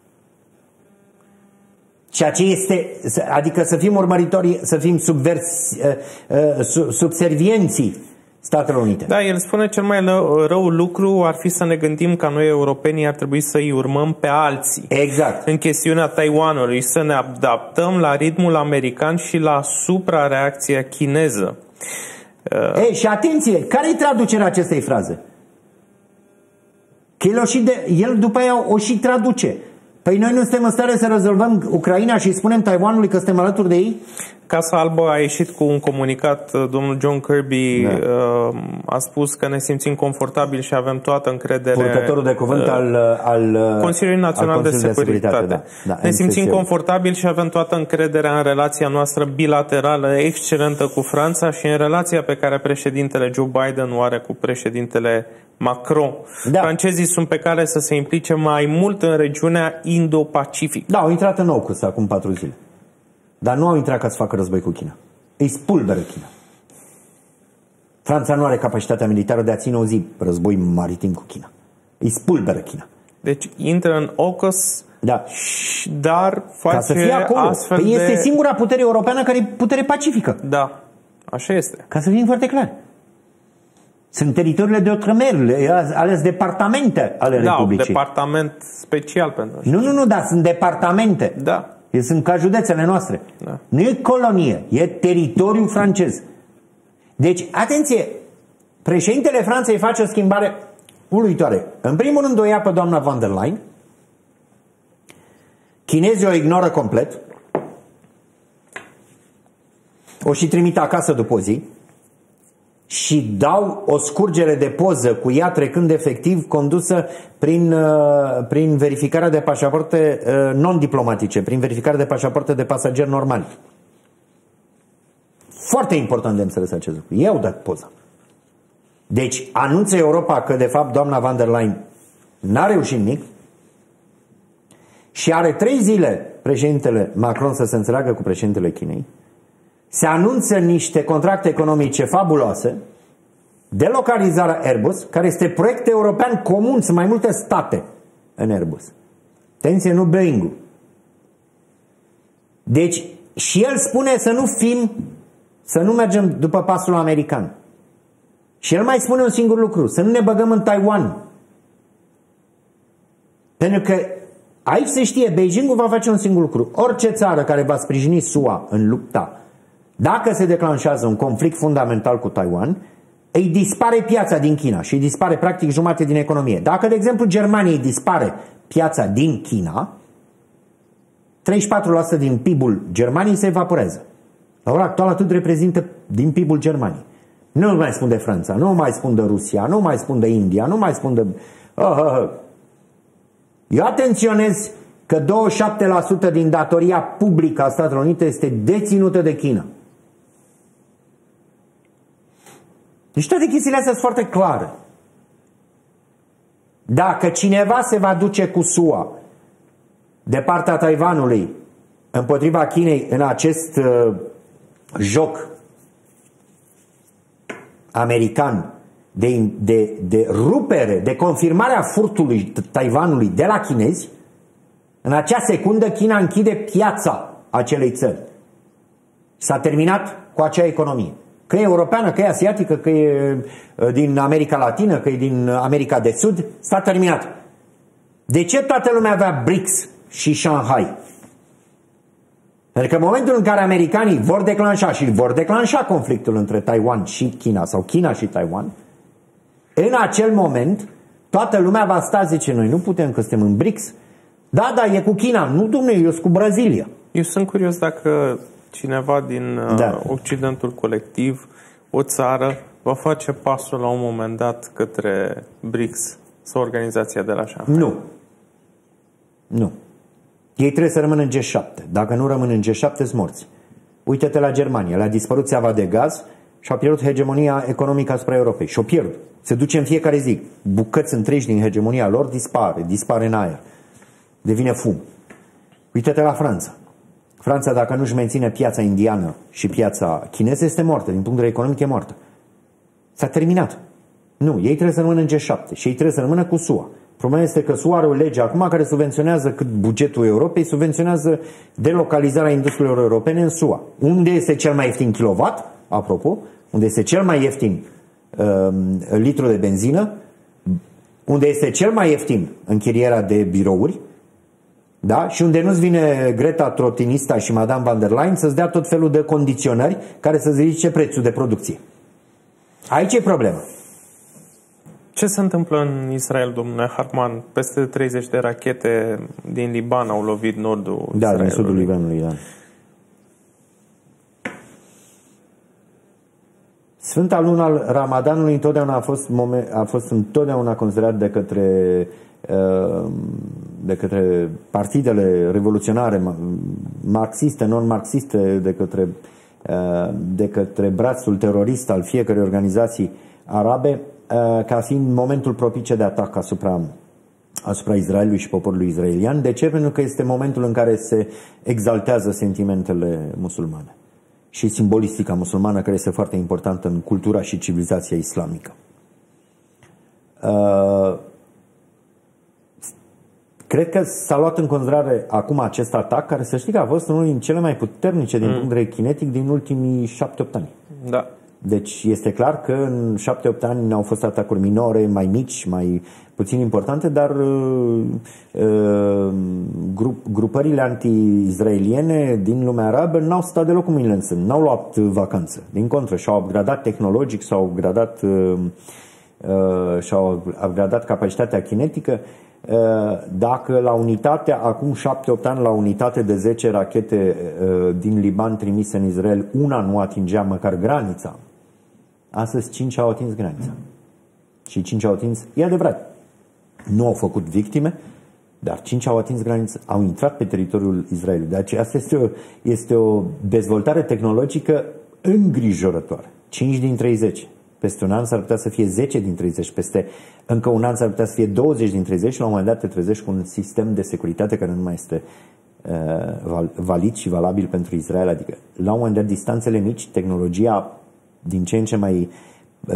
Ceea ce este, adică să fim urmăritori, să fim subversi, uh, uh, subservienții Statelor Unite. Da, el spune cel mai rău lucru ar fi să ne gândim că noi europenii ar trebui să îi urmăm pe alții. Exact. În chestiunea Taiwanului, să ne adaptăm la ritmul american și la suprareacția chineză. Uh. Ei, și atenție, care e traducerea acestei fraze? Că el, o și de, el după aia o și traduce. Păi noi nu suntem în stare să rezolvăm Ucraina și spunem Taiwanului că suntem alături de ei? Casa Albă a ieșit cu un comunicat, domnul John Kirby da. a spus că ne simțim confortabil și avem toată încrederea. Purtătorul de cuvânt al, al Consiliului Național al de Securitate. De da. Da, ne simțim confortabil și avem toată încrederea în relația noastră bilaterală excelentă cu Franța și în relația pe care președintele Joe Biden o are cu președintele Macron. Da. Francezii sunt pe care să se implice mai mult în regiunea Indo-Pacific. Da, au intrat în AUKUS acum patru zile. Dar nu au intrat ca să facă război cu China. Îi spulberă China. Franța nu are capacitatea militară de a ține o zi război maritim cu China. Îi spulberă China. Deci intră în AUKUS, da. dar face ca să fie acolo. Astfel păi este de... singura putere europeană care e putere pacifică. Da, așa este. Ca să fim foarte clar. Sunt teritoriile de Outremer, ales departamente ale da, Republicii. Da, departament special pentru Nu, nu, nu, dar sunt departamente. Da. Sunt ca județele noastre. Da. Nu e colonie, e teritoriu francez. Deci, atenție, președintele Franței face o schimbare uluitoare. În primul rând o ia pe doamna von der Leyen. Chinezii o ignoră complet. O și trimite acasă după o zi. Și dau o scurgere de poză cu ea trecând efectiv, condusă prin, uh, prin verificarea de pașapoarte uh, non-diplomatice, prin verificarea de pașapoarte de pasageri normali. Foarte important de înțeles acest lucru. Eu dat poza. Deci anunță Europa că de fapt doamna von der Leyen n-a reușit nimic și are trei zile președintele Macron să se înțeleagă cu președintele Chinei. Se anunță niște contracte economice fabuloase, delocalizarea Airbus, care este proiect european comun, sunt mai multe state în Airbus. Atenție, nu Boeing-ul. Deci, și el spune să nu fim, să nu mergem după pasul american. Și el mai spune un singur lucru, să nu ne băgăm în Taiwan. Pentru că aici se știe, Beijingul va face un singur lucru. Orice țară care va sprijini S U A în lupta, dacă se declanșează un conflict fundamental cu Taiwan, îi dispare piața din China și îi dispare practic jumate din economie. Dacă, de exemplu, Germaniei dispare piața din China, treizeci și patru la sută din P I B-ul Germaniei se evaporează. La ora actuală atât reprezintă din P I B-ul Germaniei. Nu mai spun de Franța, nu mai spun de Rusia, nu mai spun de India, nu mai spun de... Uh, uh, uh. Eu atenționez că douăzeci și șapte la sută din datoria publică a Statelor Unite este deținută de China. Deci toate chestiile astea sunt foarte clare. Dacă cineva se va duce cu S U A de partea Taiwanului împotriva Chinei în acest uh, joc american de, de, de rupere, de confirmarea furtului Taiwanului de la chinezi, în acea secundă China închide piața acelei țări. S-a terminat cu acea economie. Că e europeană, că e asiatică, că e din America Latină, că e din America de Sud, s-a terminat. De ce toată lumea avea B R I C S și Shanghai? Pentru că în momentul în care americanii vor declanșa și vor declanșa conflictul între Taiwan și China sau China și Taiwan, în acel moment toată lumea va sta, zice, noi nu putem că suntem în B R I C S. Da, da, e cu China. Nu, domnule, eu sunt cu Brazilia. Eu sunt curios dacă cineva din da. Occidentul colectiv, o țară, va face pasul la un moment dat către B R I C S sau organizația de la Shanghai. Nu. Nu. Ei trebuie să rămână în G șapte. Dacă nu rămân în G șapte, sunt morți. Uite-te la Germania. Le-a dispărut țeava de gaz și-au pierdut hegemonia economică asupra Europei. Și-o pierd. Se duce în fiecare zi. Bucăți întregi din hegemonia lor dispare, dispare în aer. Devine fum. Uită-te la Franța. Franța, dacă nu-și menține piața indiană și piața chineză, este moartă. Din punct de vedere economic e moartă. S-a terminat. Nu, ei trebuie să rămână în G șapte și ei trebuie să rămână cu S U A. Problema este că S U A are o lege acum care subvenționează cât bugetul Europei, subvenționează delocalizarea industriilor europene în S U A. Unde este cel mai ieftin kilowatt, apropo, unde este cel mai ieftin uh, litru de benzină, unde este cel mai ieftin închirierea de birouri, da? Și unde nu-ți vine Greta Trotinista și Madame van der Leyen să-ți dea tot felul de condiționări care să-ți ridice prețul de producție. Aici e problema. Ce se întâmplă în Israel, domnule Hartman? Peste treizeci de rachete din Liban au lovit nordul Da, Israelului. din sudul Libanului, da. Sfânta lună al Ramadanului întotdeauna a fost, moment, a fost întotdeauna considerat de către, de către partidele revoluționare marxiste, non-marxiste, de către, de către brațul terorist al fiecărei organizații arabe, ca fiind momentul propice de atac asupra, asupra Israelului și poporului israelian. De ce? Pentru că este momentul în care se exaltează sentimentele musulmane și simbolistica musulmană, care este foarte importantă în cultura și civilizația islamică. Uh, cred că s-a luat în considerare acum acest atac, care să știi că a fost unul din cele mai puternice din mm. punct de vedere kinetic din ultimii șapte-opt ani. Da. Deci este clar că în șapte-opt ani au fost atacuri minore, mai mici, mai puțin importante, dar uh, uh, grup, grupările anti-izraeliene din lumea arabă n-au stat deloc cu mâinile în sân, n-au luat vacanță. Din contră, și-au upgradat tehnologic, s-au upgradat, uh, uh, și-au upgradat capacitatea kinetică. Uh, dacă la unitate, acum șapte-opt ani, la unitate de zece rachete uh, din Liban trimise în Israel, una nu atingea măcar granița. Astăzi cinci au atins granița. Și cinci au atins, e adevărat, nu au făcut victime, dar cinci au atins granița, au intrat pe teritoriul Israelului. De aceea asta este o, este o dezvoltare tehnologică îngrijorătoare. cinci din treizeci. Peste un an s-ar putea să fie zece din treizeci. Peste încă un an s-ar putea să fie douăzeci din treizeci și la un moment dat te trezești cu un sistem de securitate care nu mai este uh, valid și valabil pentru Israel. Adică la un moment dat distanțele mici, tehnologia din ce în ce mai, uh,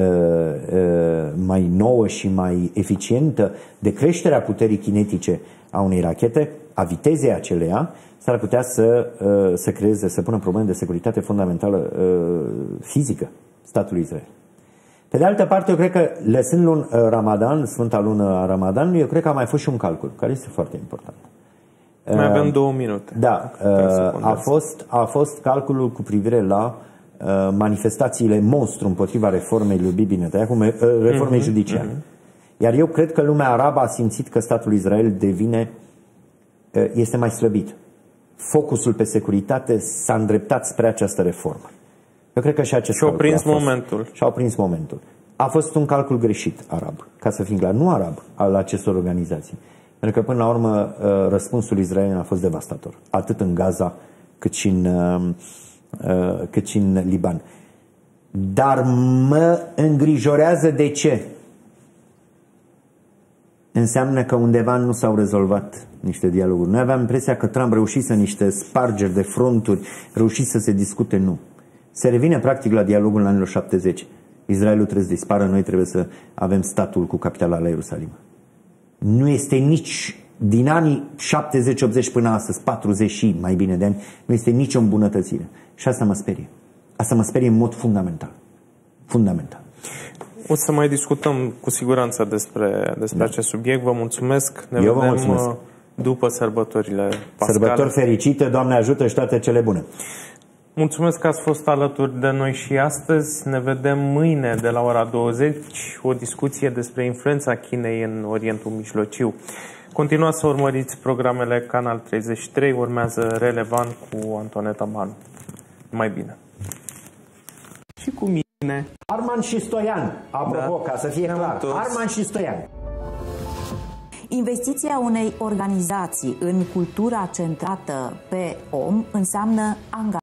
uh, mai nouă și mai eficientă de creșterea puterii kinetice a unei rachete, a vitezei aceleia, s-ar putea să, uh, să creeze, să pună probleme de securitate fundamentală uh, fizică statului Israel. Pe de altă parte, eu cred că, lăsând lun, Ramadan, Sfânta lună a Ramadanului, eu cred că a mai fost și un calcul, care este foarte important. Mai avem două minute. Da, a fost, a fost calculul cu privire la manifestațiile monstru împotriva reformei lui Bibi Netanyahu, reformei mm-hmm, judiciare. Mm-hmm. Iar eu cred că lumea arabă a simțit că statul Israel devine, este mai slăbit. Focusul pe securitate s-a îndreptat spre această reformă. Eu cred că și acest Și-au prins momentul. Și-au prins momentul. A fost un calcul greșit arab, ca să fim clar, nu arab, al acestor organizații. Pentru că până la urmă răspunsul israelian a fost devastator, atât în Gaza cât și în, cât și în Liban. Dar mă îngrijorează de ce? Înseamnă că undeva nu s-au rezolvat niște dialoguri. Noi aveam impresia că Trump reușise niște spargeri de fronturi, reușise să se discute, nu. Se revine practic la dialogul în anilor șaptezeci. Israelul trebuie să dispară, noi trebuie să avem statul cu capitala la Ierusalim. Nu este nici, din anii șaptezeci optzeci până astăzi, patruzeci și mai bine de ani, nu este nicio îmbunătățire. Și asta mă sperie. Asta mă sperie în mod fundamental. Fundamental. O să mai discutăm cu siguranță despre, despre da. acest subiect. Vă mulțumesc. Ne Eu vedem vă mulțumesc. După sărbătorile pascale. Sărbători fericite, Doamne ajută și toate cele bune. Mulțumesc că ați fost alături de noi și astăzi. Ne vedem mâine de la ora douăzeci, o discuție despre influența Chinei în Orientul Mijlociu. Continuați să urmăriți programele Canal treizeci și trei, urmează Relevant cu Antoneta Manu. Mai bine. Și cu mine. Arman și Stoian, apropo, da. Ca să fie clar. Arman și Stoian. Investiția unei organizații în cultura centrată pe om înseamnă angajare.